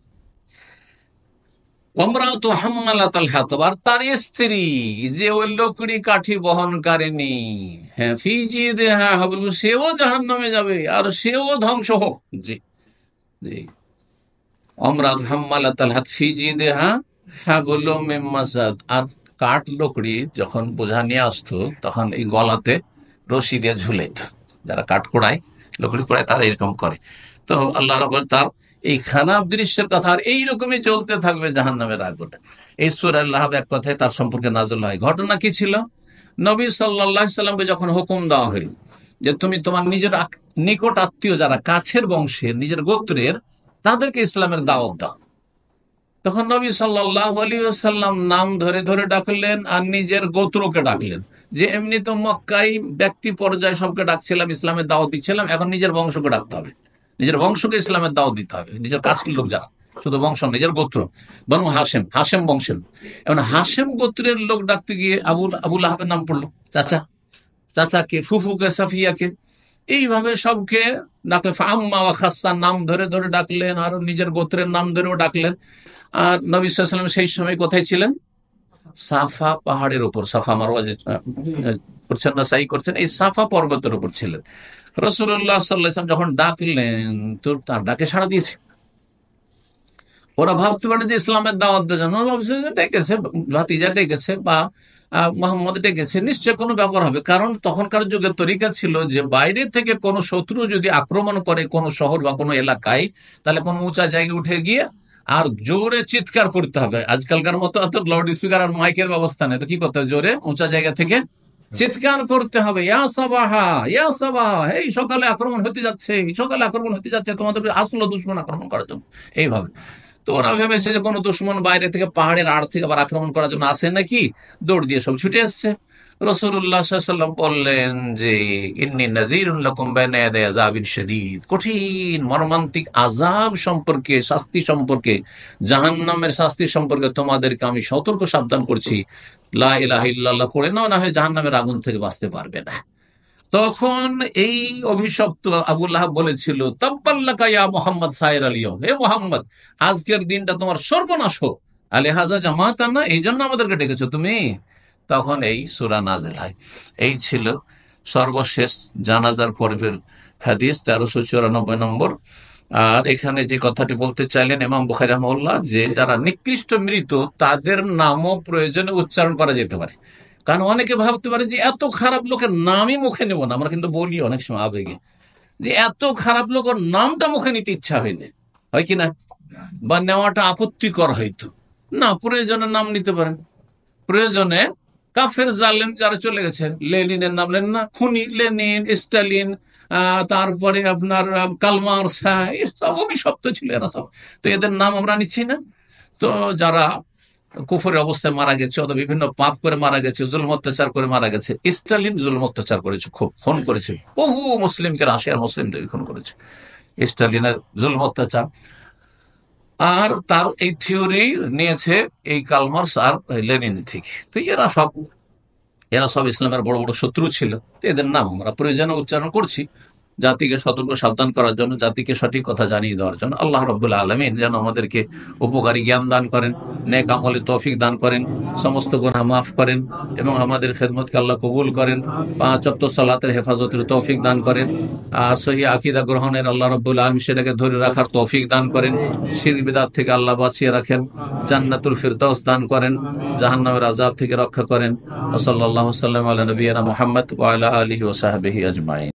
ওমরাতু হাম্মালাতাল হাতাব, আর তার স্ত্রী যে ওই লকড়ি কাঠি বহনকারিনী, হ্যাঁ, ফি জিদিহা হাবলু, সেও জাহান্নামে যাবে আর সেও ধ্বংস হোক। জি জি, ওমরাতু হাম্মালাতাল হাতাব ফি জিদিহা হাবলু মিন মাসাদ, আর কাঠ লকড়ি যখন বোঝা নিয়ে আসতো, তখন এই গলাতে রশি দিয়ে ঝুলাইত। যারা কাঠ কোড়ায়, লকড়ি কোড়ায়, তারা এরকম করে। তো আল্লাহ রাব্বুল তার এই খারাপ দৃশ্যের কথা আর এইরকমই চলতে থাকবে জাহান্নামের আগুনে। এই সূরা লাহাব এক কথায় তার সম্পর্কে নাযিল হয়। ঘটনা কি ছিল? নবী সাল্লাল্লাহু আলাইহি সাল্লামকে যখন হুকুম দেওয়া হইল যে তুমি তোমার নিজের নিকট আত্মীয় যারা কাছের বংশের, নিজের গোত্রের, তাদেরকে ইসলামের দাওয়াত দাও, তখন নবী সাল্লাল্লাহু আলাইহি ওয়াসাল্লাম নাম ধরে ধরে ডাকলেন আর নিজের গোত্রকে ডাকলেন। যে এমনি তো মক্কায় ব্যক্তি পর্যায়ে সবকে ডাকছিলাম, ইসলামের দাওয়াত দিচ্ছিলাম, এখন নিজের বংশকে ডাকতে হবে, নিজের বংশকে ইসলামের দাওয়াত দিতে হবে। নিজের কাছের লোক যারা, শুধু বংশ, নিজের গোত্র, বনু হাশেম, হাশেম বংশের। এখন হাশেম গোত্রের লোক ডাকতে গিয়ে আবুল আবুল আহাবের নাম পড়লো, চাচা, চাচাকে, ফুফুকে, সাফিয়াকে, এইভাবে সবকে ডাকলেন। আম্মা ওয়া খাসা নাম ধরে ধরে ডাকলেন, আর নিজের গোত্রের নাম ধরেও ডাকলেন। আর নবী সাল্লাল্লাহু আলাইহি ওয়াসাল্লাম সেই সময় কোথায় ছিলেন? সাফা পাহাড়ের উপর, সাফা মারওয়া যে করছেন না, সাই করছেন, এই সাফা পর্বতের উপর ছিলেন। রাসূলুল্লাহ সাল্লাল্লাহু আলাইহি ওয়াসাল্লাম যখন ডাকলেন, তো তার ডাকে সাড়া দিয়েছে। ওরা ভাবতে পারে যে ইসলামের দাওয়াত দেওয়ার জন্য ভাবছে যে ডেকেছে, ভাতিজা ডেকেছে বা মোহাম্মদ ডেকেছে, নিশ্চয় কোনো ব্যাপার হবে। কারণ তখনকার যুগের তরিকা ছিল যে বাইরে থেকে কোনো শত্রু যদি আক্রমণ করে কোনো শহর বা কোনো এলাকায়, তাহলে কোনো উঁচা জায়গায় উঠে গিয়ে আর জোরে চিৎকার করতে হবে। আজকালকার মতো অত লাউড স্পিকার আর মাইকের ব্যবস্থা নেই, তো কি করতে হবে? জোরে উঁচা জায়গা থেকে চিৎকার করতে হবে, ইয়া সাবাহা, ইয়া সাবাহা, এই সকালে আক্রমণ হতে যাচ্ছে, এই সকালে আক্রমণ হতে যাচ্ছে, তোমাদের আসলো দুশমন আক্রমণ করার জন্য, এইভাবে। তো ওরা ভেবেছে যে কোনো দুশমন বাইরে থেকে, পাহাড়ের আড় থেকে আবার আক্রমণ করার জন্য আসে নাকি, দৌড় দিয়ে সব ছুটে আসছে। রাসূলুল্লাহ সাল্লাল্লাহু আলাইহি ওয়াসাল্লাম বললেন যে ইন্নী নাযীরুন লাকুম বাইনা ইয়াদাই আযাবিন শাদীদ, কঠিন মর্মান্তিক আযাব সম্পর্কে, শাস্তি সম্পর্কে, জাহান্নামের শাস্তি সম্পর্কে তোমাদেরকে আমি সতর্ক সাবধান করছি। লা ইলাহা ইল্লাল্লাহ পড়ে নাও, না হয় জাহান্নামের আগুন থেকে বাঁচতে পারবে না। তখন এই অভিশপ্ত আবু লাহাব বলেছিল, তাব্বাল্লাকা ইয়া মুহাম্মদ সাইর আলিয়ম, হে মুহাম্মদ, আজকের দিনটা তোমার সর্বনাশ হোক, আলিহাজা জামাতানা, এই জন্য আমাদেরকে ডেকেছো তুমি। তখন এই সূরা নাযিল হয়। এই ছিল সর্বশেষ জানাজার পর্বের হাদিস, তেরোশো চুরানব্বই নম্বর। আর এখানে যে কথাটি বলতে চাইলেন ইমাম বুখারী রাহিমাহুল্লাহ, যে যারা নিকৃষ্ট মৃত তাদের নামও প্রয়োজনে উচ্চারণ করা যেতে পারে। কারণ অনেকে ভাবতে পারে যে এত খারাপ লোকের নামই মুখে নেব না। আমরা কিন্তু বলি অনেক সময় আবেগে যে এত খারাপ লোকের নামটা মুখে নিতে ইচ্ছা হয়নি, হয় কি না, বা নেওয়াটা আপত্তিকর হয়তো না, প্রয়োজনে নাম নিতে পারেন। প্রয়োজনে কাফের জালেম যারা চলে গেছে, লেনিনের নাম নেন না, খুনি লেনিন, স্টালিন, আহ তারপরে আপনার কালমার, সব অভিশপ্ত ছিল এরা সব, তো এদের নাম আমরা নিচ্ছি না। তো যারা কুফরের অবস্থায় মারা গেছে অথবা বিভিন্ন পাপ করে মারা গেছে, জুলম অত্যাচার করে মারা গেছে, স্টালিন জুলম অত্যাচার করেছে, খুব খুন করেছে, বহু মুসলিমকে, রাশিয়ার মুসলিমদের খুন করেছে স্টালিনের জুলম অত্যাচার। আর তার এই থিওরি নিয়েছে এই কালমার্স আর লেনিন থেকে। তো এরা সব এরা সব ইসলামের বড় বড় শত্রু ছিল। তো এদের নাম আমরা প্রয়োজনে উচ্চারণ করছি জাতিকে সতর্ক সাবধান করার জন্য, জাতিকে সঠিক কথা জানিয়ে দেওয়ার জন্য। আল্লাহ রাব্বুল আলামিন যেন আমাদেরকে উপকারী জ্ঞান দান করেন, নেক আমলে তৌফিক দান করেন, সমস্ত গুনাহ মাফ করেন এবং আমাদের খেদমতকে আল্লাহ কবুল করেন, পাঁচ ওয়াক্ত সালাতের হেফাজতের তৌফিক দান করেন, আর সহিহ আকীদা গ্রহণের আল্লাহ রাব্বুল আলামিন সেটাকে ধরে রাখার তৌফিক দান করেন, শিরক বিদআত থেকে আল্লাহ বাঁচিয়ে রাখেন, জান্নাতুল ফিরদাউস দান করেন, জাহান্নামের আযাব থেকে রক্ষা করেন। ওয়া সাল্লাল্লাহু সাল্লাম আলা নবিয়িনা মুহাম্মদ ওয়া আলা আলিহি ওয়া সাহবিহি আজমাইন।